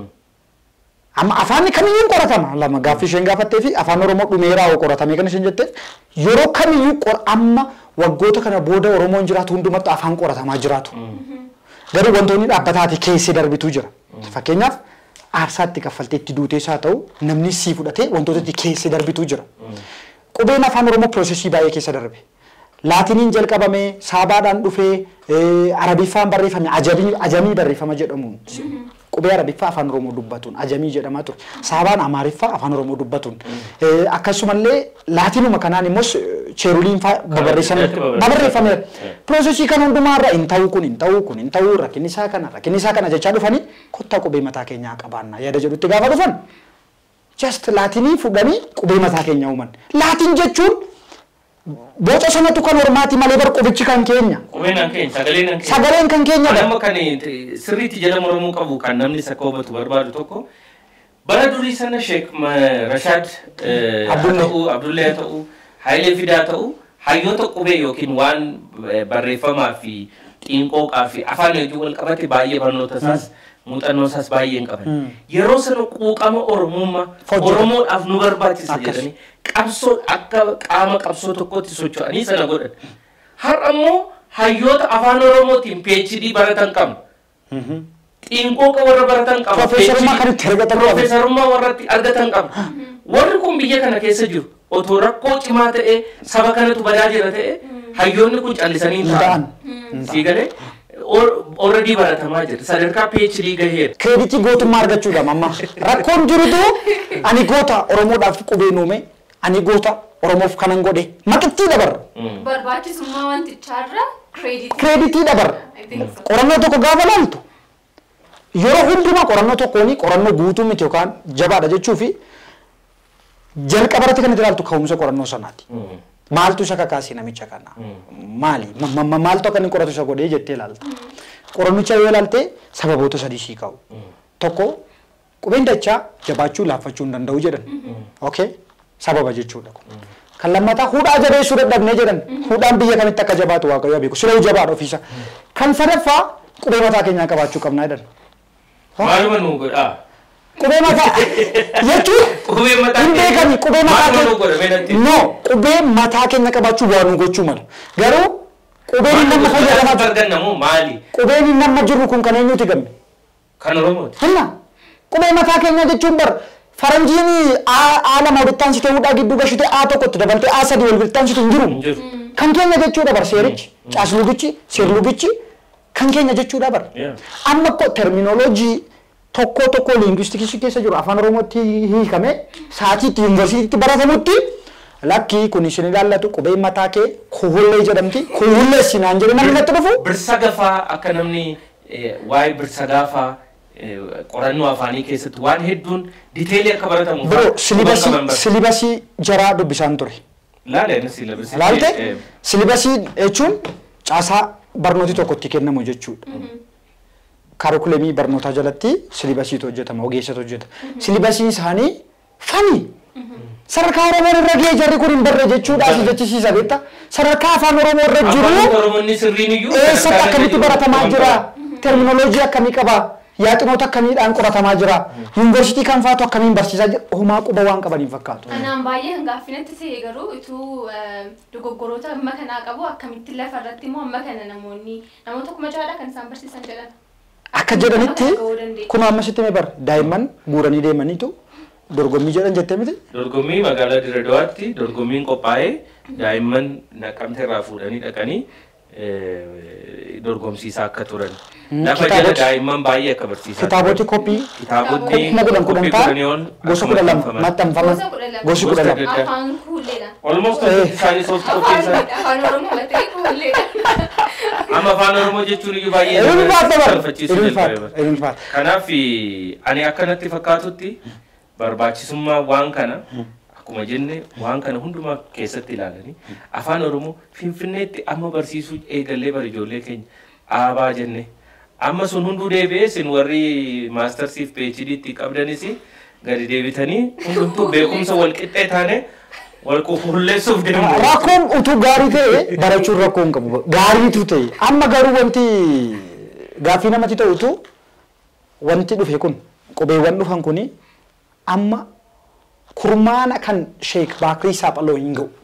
Amma afaan kamiyyuu qoratama lama gaaffii isheen gaafattee fi afaan Oromoo dhumeeraa qoratamee kan isheen jetteef yeroo kamiyyuu amma waggoota kana booda Oromoon jiraatu hundumatti afaan qoratamaa jiraatu. Garuu wantoonni dhaabbataati keessi darbitu jira. Fakkeenyaaf aarsaatti kaffaltee itti duutees haa ta'u namni sii fudhatee wantoota itti keessi darbitu jira. Qubeen afaan Oromoo piroosesii baay'ee keessa darbe. Laatiniin jalqabamee saabaadhaan dhufee arabiffaan barreeffame ajamii barreeffama jedhamuun qubee arabiffaa afaan Oromoo dubbatuun ajamii jedhamaa ture. Saabaan amaariffaa afaan Oromoo dubbatuun akkasumallee laatinuma kanaan immoo cheeruliin barreeffame. Piroosesii kan hundumaarra hin ta'uu rakkinni isaa kana jechaa dhufanii kottaa qubee mataa keenyaa qabaannaa yaada jedhutti gaafa dhufan just laatinii fudhanii qubee mataa keenyaa uuman. Laatiin jechuun boca sanatu kan Oromaati malee bar qubichi kan keenya. Qubeen kan keenya sagaleen kan keenya. Nama kan sirriitti jedhamu Oromoo qabu kan namni sakka hubatu barbaadu tokko bara durii sana Sheek Rashaad Abdullee ta'u Hayilee Fidaa ta'u hayyoota qubee yookiin waan barreeffamaa fi xiinqooqaa fi afaan hojii wal qabate baay'ee barnoota isaas muuxannoo isaas baay'ee hin qaban. Yeroo sana quuqama Oromummaa Oromoodhaaf nu barbaachisa jedhanii qabsoo akka qaama qabsoo tokkotti socho'anii sana godhan. Har'a immoo hayyoota afaan Oromootiin PhD baratan qabna. Xiinqooqa warra baratan qabna. Profeesarummaa warra argatan qabna. Warri kun biyya kana keessa jiru otoo rakkoo cimaa ta'ee saba kanatu badaa jira ta'e hayyoonni kun callisanii hin ta'an. Siigalee already baratamaa jira. Sadarkaa PhD gaheera. Kreditii gootummaa argachuudha mamma. Rakkoon jirutu ani goota Oromoodhaaf qubee uume ani goota Oromoof kanan godhe maqittii dabarra. Barbaachisummaa wantichaarra kreditii dabarra. Qorannoo tokko gaafa laaltu yeroo hundumaa qorannoo tokkoon qorannoo guutuu miti yookaan jabaadha jechuu fi jalqabarratti kan itti ilaaltu ka'umsa qorannoo sanaati. Maaltu isa kakaasee namicha kana? Maali? Maaltu akka inni qoratu isa godhee jettee ilaalta. Qorannicha yoo ilaalte sababoota sadii sii ka'u. Tokko qubeen dachaa jabaachuu laaffachuu hin danda'u jedhan. Okay? Sababa jechuudha. Kan lammataa hudhaa jabeessuu dadhabnee jedhan. Hudhaan biyya kamitti akka jabaatu waaqayyo beeku. Siree jabaadha ofiisa. Kan sadaffaa qubee mataa keenyaa qabaachuu qabnaa jedhan. Maaluma nu godhaa? Qubee mataa jechuun Qubee mataa hin beekani qubee mataa keenya qabaachuu waan nu gochuu mala. Garuu qubeen inni nama fayyadamaa jiru maali? Qubeen inni nama jiru kun kan eenyuti gamme? Kan Oromooti. Hinna qubee mataa keenya jechuun bar faranjiin lama walittaan sitee hudhaa gidduu gashitee tokkotti dabaltee sadii wal walittaan situ hin jiru. Kan keenya jechuudha bar seerichi caaslugichi seerlugichi kan keenya jechuudha bar. Amma ko terminoloojii tokko linguistikii keessa jiru afaan Oromootti hiikame saatiitti yuunivarsiitiitti baratamutti lakkii kun isin ilaallatu qubee mataa kee kuhullee jedhamti kuhullee sinaan jedhe namni natti dhufu. Birsa gafaa akka namni waa'ee birsa gafaa qorannoo afaanii keessatti waan hedduun diteelii akka baratamu. Bro silibasii jaraa dubbisaan ture. Laalte silibasii jechuun caasaa barnooti tokkotti kennamu jechuudha. Kaarikulemii barnootaa jalatti silibasiitu hojjetama ogeessatu hojjeta. Silibasiin isaanii fani. Sadarkaa Oromoon irra gahee jarri kun hin barre jechuudha asii jechisiisa beekta. Sadarkaa afaan Oromoo irra jiru eessatti akkamitti baratamaa jira? Terminoloojii akkamii qaba? Yaaxinoota akkamiidhaan qoratamaa jira? Yuunivarsiitii kan faatu akkamiin barsiisaa jira? Homaa quba waan qabaniin fakkaatu. Anaan baay'ee hangaaffinatti ta'e garuu ituu dogoggoroota amma kanaa qabu akkamitti lafa irratti immoo amma kana namoota kuma jaadha kan isaan barsiisan jedhan. Akka jedhanitti kun amma sitti mee bar daa'imman guuranii deemaniitu dorgommii jedhan jettee miti? Dorgommii magaalaa Dirreedawaatti dorgommiin qophaa'ee daa'imman Naqamtee irraa fuudhanii dhaqanii dorgomsiisaa akka turan. Lafa jala daa'imman baay'ee akka barsiisaa. Kitaaboti koppii. Kitaabotni koppii kudhan gosa 12 maxxanfaman. Gosi 12. Afaan kuulleedha. Almost isaanii soft copy isaa. Afaan Oromoo ta'e kuulleedha. Amma afaan Oromoo jechuun iyyuu baay'ee salphachiisuu jalqabeera. Kanaaf ani akkanatti fakkaatutti barbaachisummaa waan kana akkuma jenne waan kana hundumaa keessatti ilaalanii afaan Oromoo Finfinneetti amma barsiisuu eegallee bara ijoollee keenya aabaa jenne amma sun hunduu deebi'ee sin warri maastersiif PhD'tti qabdanis gadi deebitanii hundumtuu beekumsa wal qixxee taane wal qulqulleessuuf deemu. Rakkoon utuu gaarii ta'e barachuun rakkoo hin qabu. Gaariitu ta'e amma garuu wanti gaaffii namatti ta'utu wanti dhufe kun qubeewwan dhufan kuni amma kurmaana kan Sheek Baakirii Saaphaloo hin ga'u.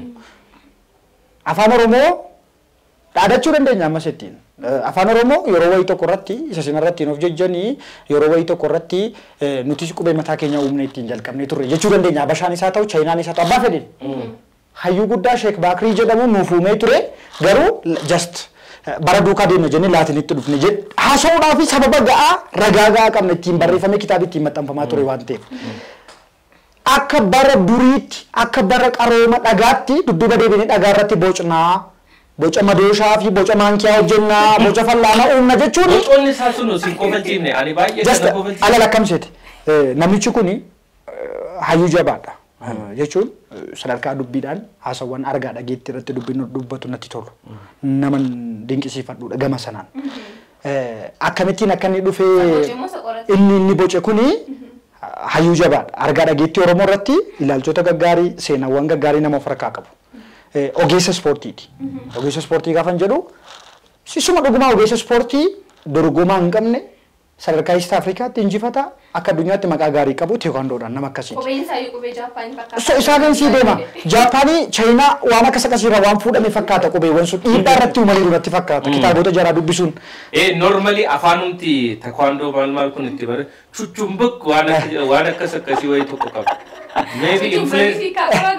Afaan Oromoo dhaadachuu dandeenya ammas ittiin. Afaan Oromoo yeroo wayii tokko irratti isa sin irratti of jejjanii yeroo wayii tokko irratti nuti qubee mataa keenya uumne ittiin jalqabnee turre jechuu dandeenya. Habashaan isaa ta'u Chaayinaan isaa ta'u abbaa fedhin. Hayyuu guddaa Sheek Baakirii jedhamu nuuf uumee ture garuu just bara duukaa deemna jennee laatinitti dhufne jedhe haasa'uudhaa fi sababa ga'aa ragaa ga'aa qabna ittiin barreeffamee kitaaba ittiin maxxanfamaa ture waan ta'eef. Akka bara duriitti akka bara qarooma dhagaatti dudduuba deebinee dhagaa irratti bocnaa boca madooshaa fi boca maankiyaa hojjennaa boca fallaanaa uumna jechuun. Bocoonni isaa sun sin kofalchiifne ani baay'ee kana kofalchiifne. Ala lakkamseeti namichi kuni hayyuu jabaadha jechuun sadarkaa dubbiidhaan haasawwan argaa dhageetti irratti dubbatu natti tolu nama dinqisiifadhuudha gama sanaan. Akkamittiin akka inni dhufee inni boce kuni hayyuu jabaadha argaa dhageetti Oromoo irratti ilaalchota gaggaarii seenaawwan gaggaarii nama of harkaa qabu. Ogeessa ispoortiiti. Ogeessa ispoortii gaafa jedhu sisuma dhugumaa ogeessa ispoortii dorgomaa hin qabne sadarkaa East Afrikaatti injifata akka addunyaatti maqaa gaarii qabu teekwandoodhaan nama akkasii. Qubeen isaa qubee Jaapaanii fakkaata. So isaan sii deema. Jaapaanii Chaayinaa waan akkas akkasiirra waan fuudhame fakkaata qubeewwan sun dhiibbaa irratti uumanii irratti fakkaata kitaabota jaraa dubbisuun. Normally afaanumti teekwandoo maal kun itti bare chuchumbuk waan akkas akkasii wayii tokko qaba. Maybe influence.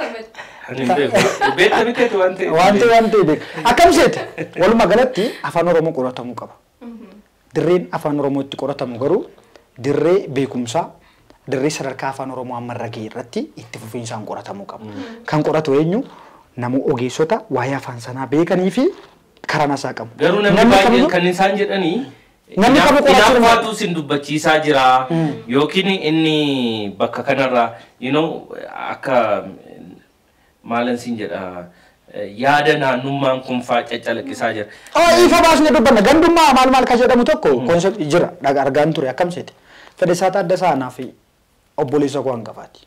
Wanti akkam seete walumaa galatti afaan Oromoo qoratamuu qaba. Dirreen afaan Oromootti qoratamu garuu dirree beekumsaa dirree sadarkaa afaan Oromoo amma irra ga'e irratti itti fufiinsaan qoratamuu qaba. Kan qoratu eenyu nama ogeessota waa'ee afaan sanaa beekanii fi karaa nasaa qabu. Garuu namni baay'een kan isaan jedhanii namni qabu qoratuu sin dubbachiisaa jira yookiin inni bakka kanarraa akka maalan sin jedha yaada naannummaan kun faa caccalaqisaa jira. Ifa baasne dubbanna gandummaa maal ka jedhamu tokko konsepti jira argaan ture akkam seete Fedhesaa Taaddasaa naa fi obboleessa koo hangafaati.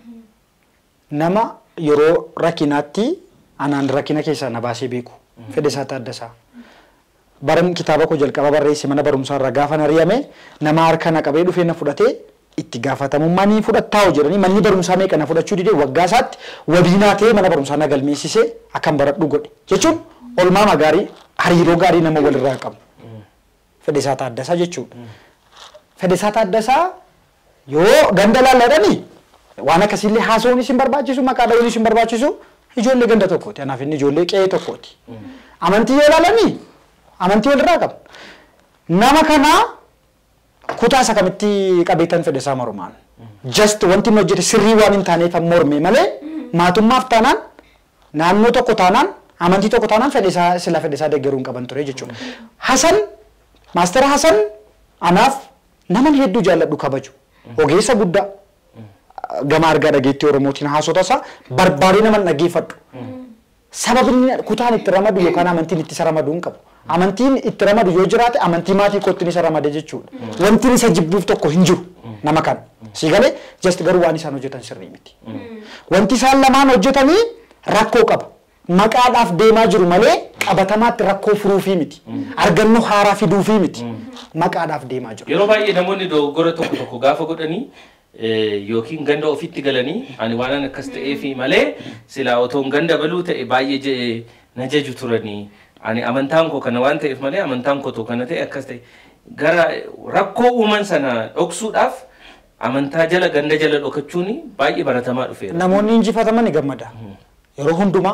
Nama yeroo rakkinaatti anaan rakkina keessaa na baasee beeku Fedhesaa Taaddasaa. Baran kitaaba koo jalqaba barreesse mana barumsaa irraa gaafa nariyame nama harka na qabee dhufee na fudhatee itti gaafatamummaa ni fudhattaa jedhanii manni barumsaa meeqa na fudhachuu didee waggaa isaatti wabiinaa ta'ee mana barumsaa na galmeessisee akkan baradhu godhe jechuun olmaama gaarii hariiroo gaarii nama walirraa qabu. Fedhesaa Taaddasaa jechuudha. Fedhesaa Taaddasaa yoo ganda laalladhanii waan akkasiillee haasawuun isin barbaachisu maqaa dha'uun isin barbaachisu ijoollee ganda tokkooti. Anaaf inni ijoollee qe'ee tokkooti. Amantii yoo ilaalanii amantii walirraa qabu. Nama kanaa kutaa isa kamitti qabeetan Fedhesaa Mormaan. Just wanti inni hojjete sirrii waan hin taaneef morme malee maatummaaf taanaan naannoo tokko taanaan amantii tokko taanaan Fedhesaa deeggaruu hin qaban ture jechuudha. Hasan Maastara Hasan anaaf nama hedduu jaalladhu kabaju. Ogeessa guddaa gama argaa dhageettii Oromootiin haasota isaa barbaadee nama dhaggeeffadhu. Sababni kutaan itti ramadu yookaan amantiin itti ramadu hin qabu. Amantiin itti ramadu yoo jiraate amantii maatii kootti isa ramade jechuudha. Wanti isa jibbuuf tokko hin jiru nama kan. Si galee just garuu waan isaan hojjetan sirrii miti. Wanti isaan lamaan hojjetanii rakkoo qaba. Maqaadhaaf deemaa jiru malee qabatamaatti rakkoo furuufii miti. Argannoo haaraa fiduufii miti. Maqaadhaaf deemaa jiru. Yeroo baay'ee namoonni dogoggora tokko gaafa godhanii yookiin ganda ofitti galanii ani waan akkas ta'eefi malee silaa otoon ganda baluu ta'e baay'ee na jaju turanii ani amantaan koo kana waan ta'eef malee amantaan koo kana ta'e akkas ta'e gara rakkoo uuman sana dhoksuudhaaf amantaa jala ganda jala dhokachuun baay'ee baratamaa dhufeera. Namoonni injifataman gammada. Yeroo hundumaa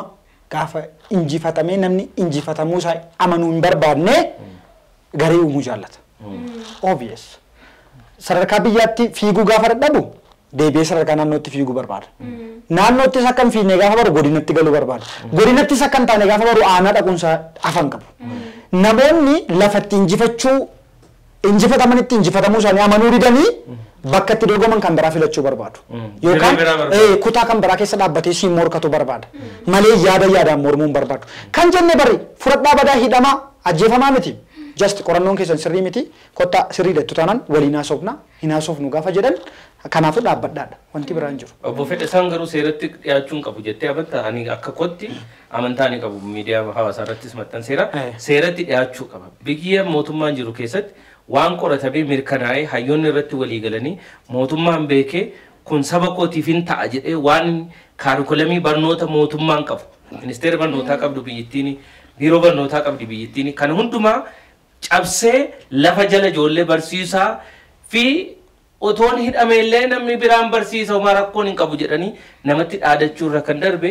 gaafa injifatamee namni injifatamuu isaa amanuu hin barbaanne garee uumuu jaallata. Obvious. Sadarkaa biyyaatti fiiguu gaafa dadhabu deebi'ee sadarkaa naannootti fiiguu barbaada. Naannoottis akka hin fiigne gaafa baru godinatti galuu barbaada. Godinattis akka hin taane gaafa baru aanaa dhaquunsaa afaan qabu. Namoonni lafatti injifatamanitti injifatamuu isaanii amanuu didanii bakka itti dorgoman kan biraa filachuu barbaadu. Yookaan kutaa kan biraa keessa dhaabbatee siin morkatu barbaada. Malee yaadaan mormuun barbaadu. Kan jenne bari fudhadhaa badaa hidhamaa ajjeefamaa miti. Just qorannoon keessan sirrii miti. Kottaa sirrii dheettu taanaan waliin haasofna hin haasofnu gaafa jedhan kanaafuu dhaabbadhaadha. Wanti biraan jiru. Obbo Fedhasaan garuu seeratti dhiyaachuu hin qabu jettee amantaa ani akka kootti amantaa ni qabu miidiyaa hawaasaa irrattis maxxanseera. Seeratti dhiyaachuu qaba. Biyya mootummaan jiru keessatti waan qoratamee mirkanaa'ee hayyoonni irratti walii galanii mootummaan beekee kun saba kootiif hin ta'a jedhee waan kaarikulamii barnoota mootummaan qabu. Ministeera barnootaa qabdu biyyittiin biiroo barnootaa qabdi biyyittiin kana hundumaa cabsee lafa jala ijoollee barsiisaa fi otoon hidhameellee namni biraan barsiisa homaa rakkoon hin qabu jedhanii namatti dhaadachuu irra kan darbe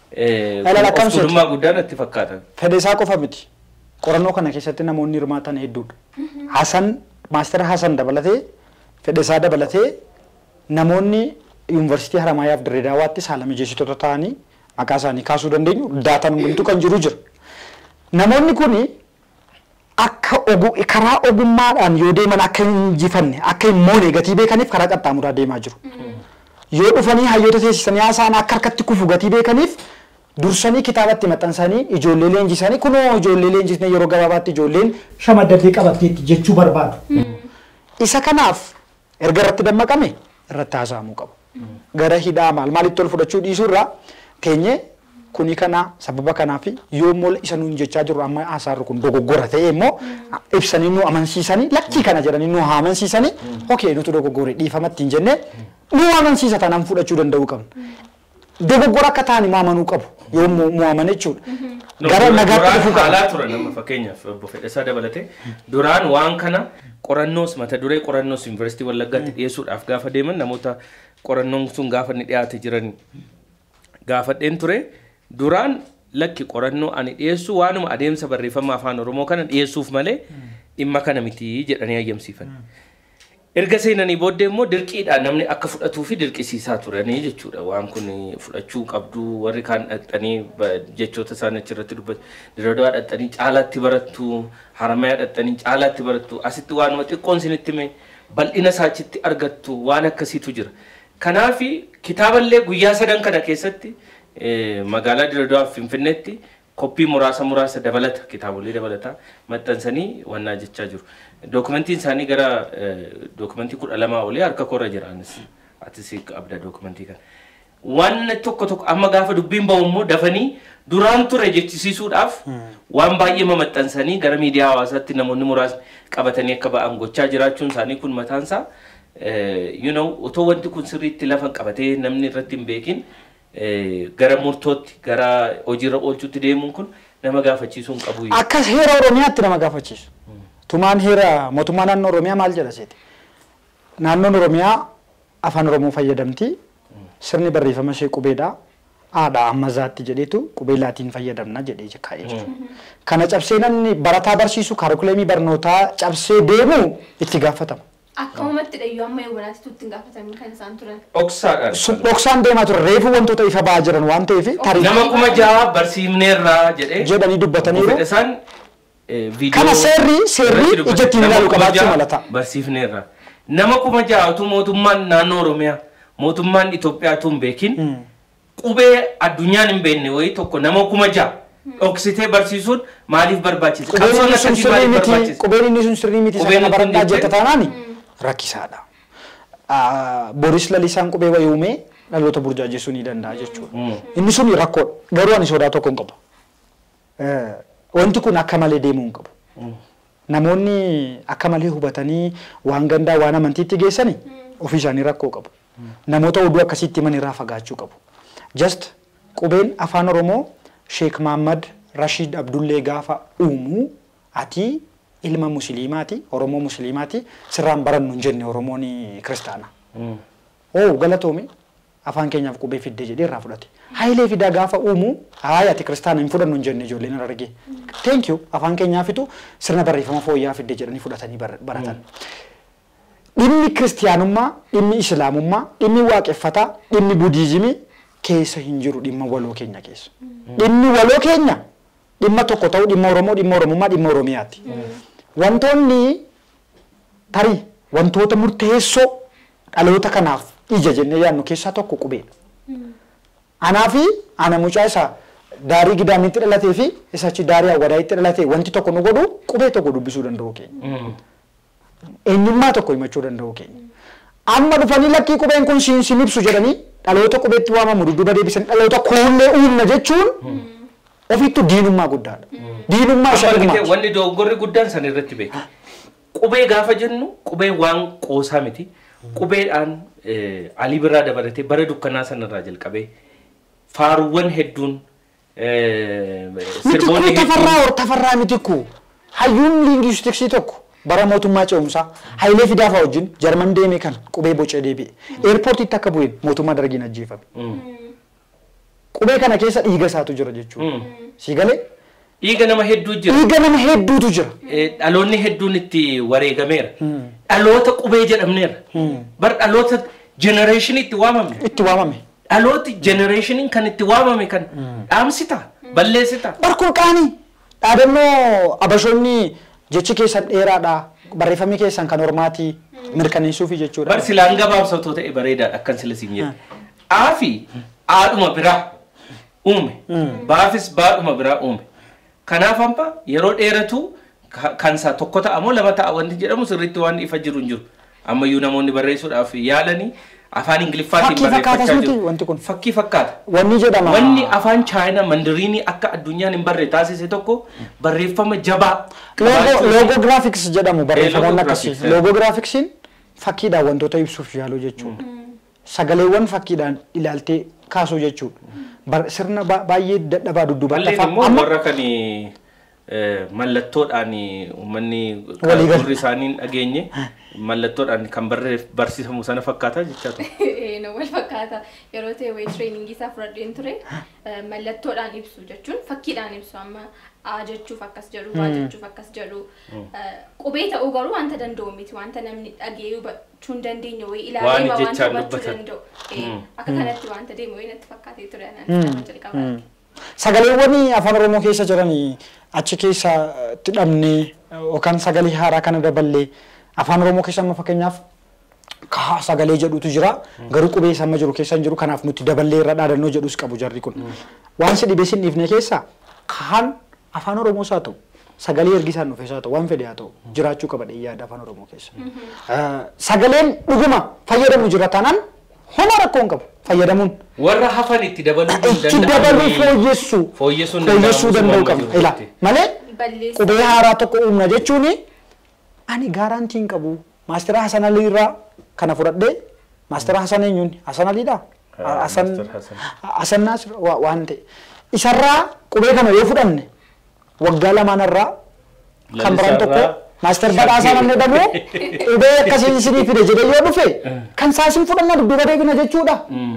ofirummaa guddaa natti fakkaata. Fedhesaa qofa miti. Qorannoo kana keessatti namoonni hirmaatan hedduudha. Maastara Hasan dabalatee Fedhesaa dabalatee namoonni yuunivarsiitii Haramaayaaf Dirreedaawaatti saala mijeessitoota ta'anii maqaa isaanii kaasuu dandeenyu daataan hundumtuu kan jiru jira. Namoonni kuni akka karaa ogummaadhaan yoo deeman akka hin injifanne akka hin moone gatii beekaniif karaa qaxxaamuraa deemaa jiru. Yoo dhufanii hayyoota teessisanii haasa'an akka harkatti kufu gatii beekaniif dursanii kitaabatti maxxansanii ijoollee leenjisanii kunoo ijoollee leenjisanii yeroo gabaabaatti ijoolleen shamaddatee qabatteetti jechuu barbaadu. Isa kanaaf erga irratti dammaqame irratti haasa'amuu qabu. Gara hidhaa maalitti ol fudhachuu dhiisuu irraa keenye kuni kana sababa kanaaf yoo mola isa nuun jechaa jiru amma haasarru kun dogoggora ta'e immoo ibsanii nu amansiisanii lakkii kana jedhanii nu haa amansiisanii okee nutu dogoggore dhiifamatti hin jenne nu amansiisa tanaan fudhachuu danda'uu qabna. Dogoggora akka ta'an immoo amanuu qabu yoo mu amane jechuudha. Gara nagaatti dhufuu qaba. Haalaa ture nama fakkeenyaaf Obbo Fedhasaa dabalatee duraan waan kana qorannoos mata duree qorannoos yuunivarsiitii Wallaggaatti dhiyeessuudhaaf gaafa deeman namoota qorannoon sun gaafa inni dhiyaate jiran gaafadheen ture. Duraan lakki qorannoo ani dhiyeessu waanuma adeemsa barreeffama afaan Oromoo kana dhiyeessuuf malee dhimma kana miti jedhanii ayyamsiifan. Erga seenanii booddee immoo dirqiidhaan namni akka fudhatuu fi dirqisiisaa turanii jechuudha. Waan kun fudhachuu qabdu warri kaan dhaqxanii jechoota isaan achirratti dubbatu Dirreedawaa dhaqxanii caalaatti barattu Haramayaa dhaqxanii caalaatti barattu asitti waanuma xiqqoon isinitti mee bal'ina isaachitti argattu waan akkasiitu jira. Kanaaf kitaaballee guyyaa sadan kana keessatti magaalaa Dirreedawaa Finfinneetti koppii muraasa dabalata kitaabolee dabalata maxxansanii wannaa jechaa jiru. Dokumentiin isaanii gara dokumentii 12 olii harka korra jiraanis atis abda dokumentii kana. Waan tokko amma gaafa dubbiin bahu immoo dafanii duraan ture jechisiisuudhaaf waan baay'ee maxxansanii gara miidiyaa hawaasaatti namoonni muraasni qabatanii akka ba'an gochaa jiraachuun isaanii kun mataansaa otoo wanti kun sirriitti lafa qabatee namni irratti hin beekin gara murtootti gara hojiirra oolchuutti deemuun kun nama gaafachiisuu hin qabu. Akka heera Oromiyaatti nama gaafachiisu. Tumaan heera mootummaa naannoo Oromiyaa maal jedha seeti? Naannoon Oromiyaa afaan Oromoo fayyadamti. Sirni barreeffama ishee qubeedha. Aadhaa amma zaatti jedheetu qubee laatiin fayyadamna jedhee kaa'ee jiru. Kana cabsee namni barataa barsiisu kaarikulamii barnootaa cabsee deemu itti gaafatama. Akka uumatti dhayyoo amma eewwanaatti tutti hin gaafatamin kan isaan turan. Dhoksaadhaan. Dhoksaan deemaa ture reefu wantoota ifa ba'aa jiran waan ta'eef nama 6,000 barsiifneerraa jedhanii dubbataniiru. Isaan kana seerri ijattiin ilaaluu qabaachuu malata. Barsiifneerraa. Nama 6,000tu mootummaan naannoo Oromiyaa mootummaan Itoophiyaa tun beekin qubee addunyaan hin beekne wayii tokko nama 6,000 dhoksitee barsiisuun maaliif barbaachisa? Qubeen inni sun sirrii miti isa kana baradhaa jetta taanaani rakkisaadha. Boris Lalisaan qubee wayii uumee dhaloota burjaajessuu ni danda'a jechuudha. Inni sun rakkoodha. Garuu ani sodaa tokko hin qabu. Wanti kun akka malee deemuu hin qabu. Namoonni akka malee hubatanii waan gandaa waan amantiitti geessanii ofii isaanii rakkoo qabu. Namoota oduu akkasitti himan irraa fagaachuu qabu. Just qubeen afaan Oromoo Sheek Mahammad Rashid Abdullee gaafa uumu ati ilma musliimaati Oromoo musliimaati sirraan barannu hin jenne Oromoon kiristaana. Galatoomi afaan keenyaaf qubee fiddee jedhee irraa fudhate. Hayilee fidaa gaafa uumu ati kiristaana hin fudhannu hin jenne ijoolleen argee. Thank you afaan keenyaafitu sirna barreeffama fooyya'aa fiddee jedhanii fudhatanii baratan. Dhimmi kiristiyaanummaa, dhimmi islaamummaa, dhimmi waaqeffataa, dhimmi budiizimii keessa hin jiru dhimma waloo keenya keessa. Dhimmi waloo keenya dhimma tokko ta'uu dhimma Oromoo, dhimma Oromummaa, dhimma Oromiyaati. Wantoonni tarii wantoota murteessoo dhaloota kanaaf ija jennee yaadnu keessaa tokko qubeedha. Anaa fi ana mucaa isaa daarii gidaamitti dhalatee fi isachi daarii awwadaayitti dhalatee wanti tokko nu godhu qubee tokko dubbisuu danda'u keenya. Eenyummaa tokko himachuu danda'u keenya. Amma dhufanii lakkii qubeen kun siin ibsu jedhanii dhaloota qubeetti waamamu dudduuba deebisan dhaloota kuullee uumna jechuun ofittu diinummaa guddaadha. Diinummaa isa dhumaati. Wanni dogoggorri guddaan san irratti beeku. Qubee gaafa jennu qubee waan qoosaa miti. Qubeedhaan alii biraa dabalatee bara dukkanaa sanarraa jalqabee faaruuwwan hedduun sirboonni hedduun tafarraa miti ku hayyuun liingiistiksii tokko bara mootummaa ce'umsaa Hayilee Fidaafaa wajjin Jarman deemee kan qubee bocee deebi'e. Eerpoortiitti akka bu'een mootummaa dargiin ajjeefame. Qubee kana keessa dhiiga isaatu jira jechuudha. Si galee? Dhiiga nama hedduu jira. Dhiiga nama hedduutu jira. Dhaloonni hedduun itti wareegameera. Dhaloota qubee jedhamneera. Bar dhaloota jenereeshinii itti waamame. Itti waamame. Dhalooti jenereeshiniin kan itti waamame kan dhaamsita balleessita. Bar kun qaanii dhaadannoo abashoonni jechi keessan dheeraadha. Barreeffamni keessan kan Oromaatii mirkaneessuufi jechuudha. Bar silaan gabaabsatoo ta'e bareedaadha akkan sila siin jedhe. Aafi haadhuma biraa uume. Baafis baadhuma biraa uume. Kanaaf amma yeroo dheeratu kan isaa tokko ta'a moo lama ta'a wanti jedhamu sirriitti waan ifa jiru hin jiru. Ammayyuu namoonni barreessuudhaaf yaalanii afaan Ingiliffaatiin barreeffachaa jiru. Fakkii fakkaata. Wanni jedhama. Wanni afaan Chaayinaa mandiriinii akka addunyaan hin barre taasise tokko barreeffama jabaa. Loogograafiks jedhamu barreeffamoonni akkasii. Loogograafiksiin fakkiidhaan wantoota ibsuuf yaaluu jechuudha. Sagaleewwan fakkiidhaan ilaaltee kaasuu jechuudha. Sirna baay'ee dadhabaa dudduuba lafa amma warra kan mallattoodhaan uummanni gurri isaaniin dhageenye mallattoodhaan kan barsiifamu sana fakkaata jechaatu. Wal fakkaata yeroo ta'e wayii tireeningii isaa fudhadheen ture mallattoodhaan ibsu jechuun fakkiidhaan ibsu amma A jechuuf akkas jedhu B jechuuf akkas jedhu qubee ta'uu garuu wanta danda'u miti wanta namni dhagee hubachuu hin dandeenye wayii ilaalee wanta hubachuu danda'u akka kanatti wanta deemu wayii natti fakkaatee ture anaan jalqabaa. Sagaleewwan afaan Oromoo keessa jiran achi keessa itti dhabnee yookaan sagalee haaraa kana daballee afaan Oromoo keessa amma fakkeenyaaf sagalee jedhutu jira garuu qubee isa amma jiru keessa hin jiru kanaaf nuti daballee irra dhaadannoo jedhus qabu jarri kun. Waan si dhibee sin dhiifne keessa kaan afaan Oromoo isaa ta'u sagalee ergisaan dhufee isaa ta'u waan fedhe haa ta'u jiraachuu qaba yaada afaan Oromoo keessa. Sagaleen dhuguma fayyadamu jira taanaan homa rakkoo hin qabu fayyadamuun. Warra hafan itti dabaluu itti dabaluu fooyyessuu danda'u qabna. Ila malee qubee haaraa tokko uumna jechuun ani gaaraantiin qabu maastera Hasan Alii irraa kana fudhadhee maastera Hasan eenyuun Hasan Aliidha. Hasan Naasir waan ta'e isarraa qubee kana yoo fudhanne waggaa lamaanarraa kan biraan tokko maaster badhaasaa namni jedhamu qubee akkasii isinii fide jedhee yoo dhufe kan saasiin fudhanna dudduuba deebina jechuudha.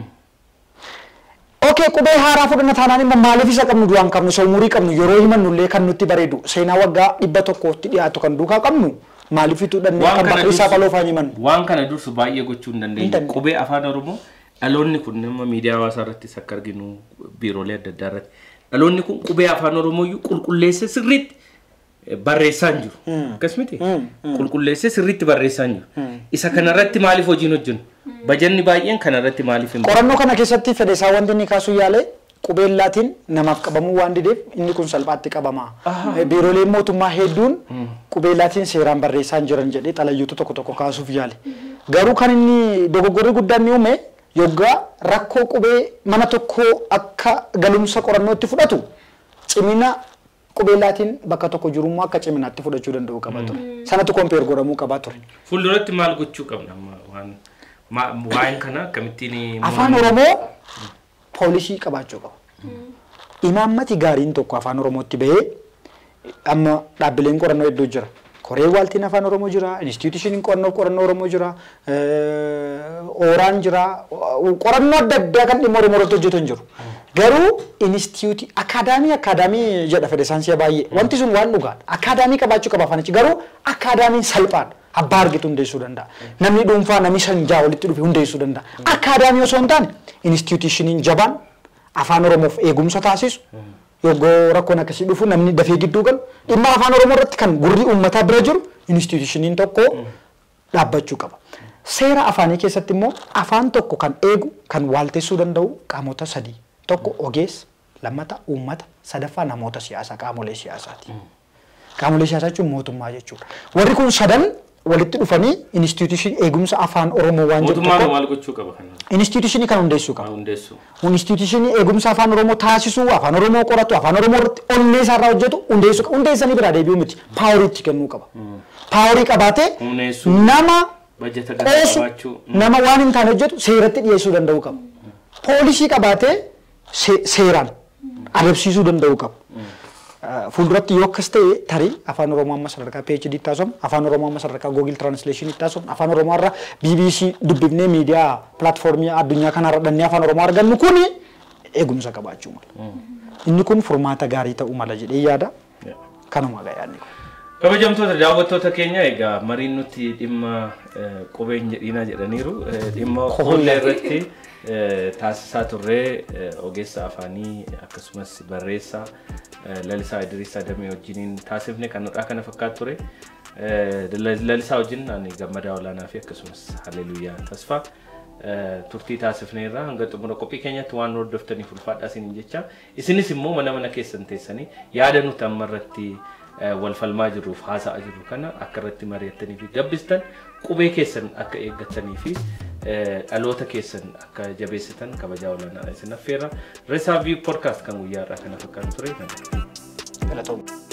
Okey qubee haaraa fudhanna taanaan immoo maaliif isa qabnu du'aan qabnu umurii qabnu yeroo himannullee kan nutti bareedu seenaa waggaa 100tti dhiyaatu kan duukaa qabnu maaliif ituu dhannee kan bakka isaa faloo faan himannu. Waan kana dursu baay'ee gochuu hin dandeenye. Qubee afaan Oromoo dhaloonni kun nama miidiyaa hawaasaa irratti akka arginu biiroolee adda addaa irratti dhaloonni kun qubee afaan Oromoo qulqulleessee sirriitti barreessaa jiru. Akkasumatti qulqulleessee sirriitti barreessaa jiru. Isa kanarratti maaliif hojiin hojjennu? Bajanni baay'een kanarratti maaliif hin qorannoo kana keessatti fedhesaa wanti inni kaasuu yaale qubeen laatiin namaaf qabamuu waan dideef inni kun salphaatti qabama. Biirooleen mootummaa hedduun qubee laatiin seeraan barreessaa jiran jedhee xalayyuutu tokko tokko kaasuuf yaale. Garuu kan inni dogoggorri guddaan ni uume yoggaa rakkoo qubee mana tokko akka galumsa qorannootti fudhatu cimina qubee laatiin bakka tokko jirummaa akka ciminaatti fudhachuu danda'u qaba ture. Sanatu kompeer godhamuu qaba ture. Fuulduratti maal gochuu qabna waan kana akkamittiin afaan Oromoo poolisii qabaachuu qaba. Imaammati gaariin tokko afaan Oromootti bahee amma dhaabbileen qorannoo hedduu jira. Koree Waaltiin Afaan Oromoo jira, Instituutiiniin qorannoo Oromoo jira, Ooraan jira, qorannoo adda addaa kan dhimma Oromoo irratti hojjetu hin jiru. Garuu Instituutii akaadaamii jedha fedhe saayinsii baay'ee. Wanti sun waan dhugaadha. Akaadaamii qabaachuu qaba afanichi garuu akaadaamiin salphaadha. Abbaa argitu hundeessuu danda'a. Namni dhuunfaa namni sanjaa walitti dhufe hundeessuu danda'a. Akaadaamii osoo hin taane Instituutiiniin jabaan afaan Oromoof eegumsa taasisu. Yoggoo rakkoon akkasii dhufu namni dafee gidduu galu dhimma afaan Oromoo irratti kan gurri uummataa bira jiru Instituutiiniin tokko dhaabbachuu qaba. Seera afaanii keessatti immoo afaan tokko kan eegu kan waaltessuu danda'u qaamota sadii. Tokko ogeessa, lammata uummata, sadaffaa namoota siyaasaa qaamolee siyaasaati. Qaamolee siyaasaa jechuun mootummaa jechuudha. Warri kun sadan walitti dhufanii Instituutiinii eegumsa afaan Oromoo waan jedhu mootummaan maal gochuu qaba kana? Instituutiinii kan hundeessuu qaba. Hundeessuu. Instituutiinii eegumsa afaan Oromoo taasisuu, afaan Oromoo qoratu, afaan Oromoo irratti onnee isaarraa hojjetu hundeessuu qaba. Hundeessanii biraa deebi'uu miti. Paaworii itti kennuu qaba. Paaworii qabaatee nama qoosu nama waan hin taane hojjetu seeratti dhiyeessuu danda'uu qaba. Poolisii qabaatee seeraan adabsiisuu danda'uu qaba. Fuulduratti yoo akkas ta'e tarii afaan Oromoo amma sadarkaa PhD taasifamu, afaan Oromoo amma sadarkaa Google Translation taasifamu, afaan Oromoo irra BBC dubbifnee miidiyaa pilaatfoormii addunyaa kanarra dhannee afaan Oromoo argannu kun eegumsa qabaachuu mala. Inni kun furmaata gaarii ta'uu mala jedhee yaada. Kanuma yaadni. Kabajamtoota daawwattoota keenya egaa mariin nuti dhimma qubeen jedhiinaa jedhaniiru dhimma fuullee irratti taasisaa turree ogeessa afaanii akkasumas barreessaa Lalisaa Idriis Adamee wajjiniin taasifne kanadhaa kana fakkaatu ture. Lalisaa wajjin ani gammadaa olaanaa fi akkasumas haleluuyaa tasfaa turtii taasifneerra hanga xumura qophii keenyatti waan hordoftaniif ulfaadhaa isiniin jecha isinis immoo mana keessan teessanii yaada nuti amma irratti wal falmaa jirruuf haasa'aa jirru kana akka irratti mari'attanii fi gabbistan qubee keessan akka eeggatanii fi dhaloota keessan akka jabeessitan kabajaa olaanaa isin affeerra. Reesaaviyu podcast kan guyyaa irraa kana fakkaatu ture.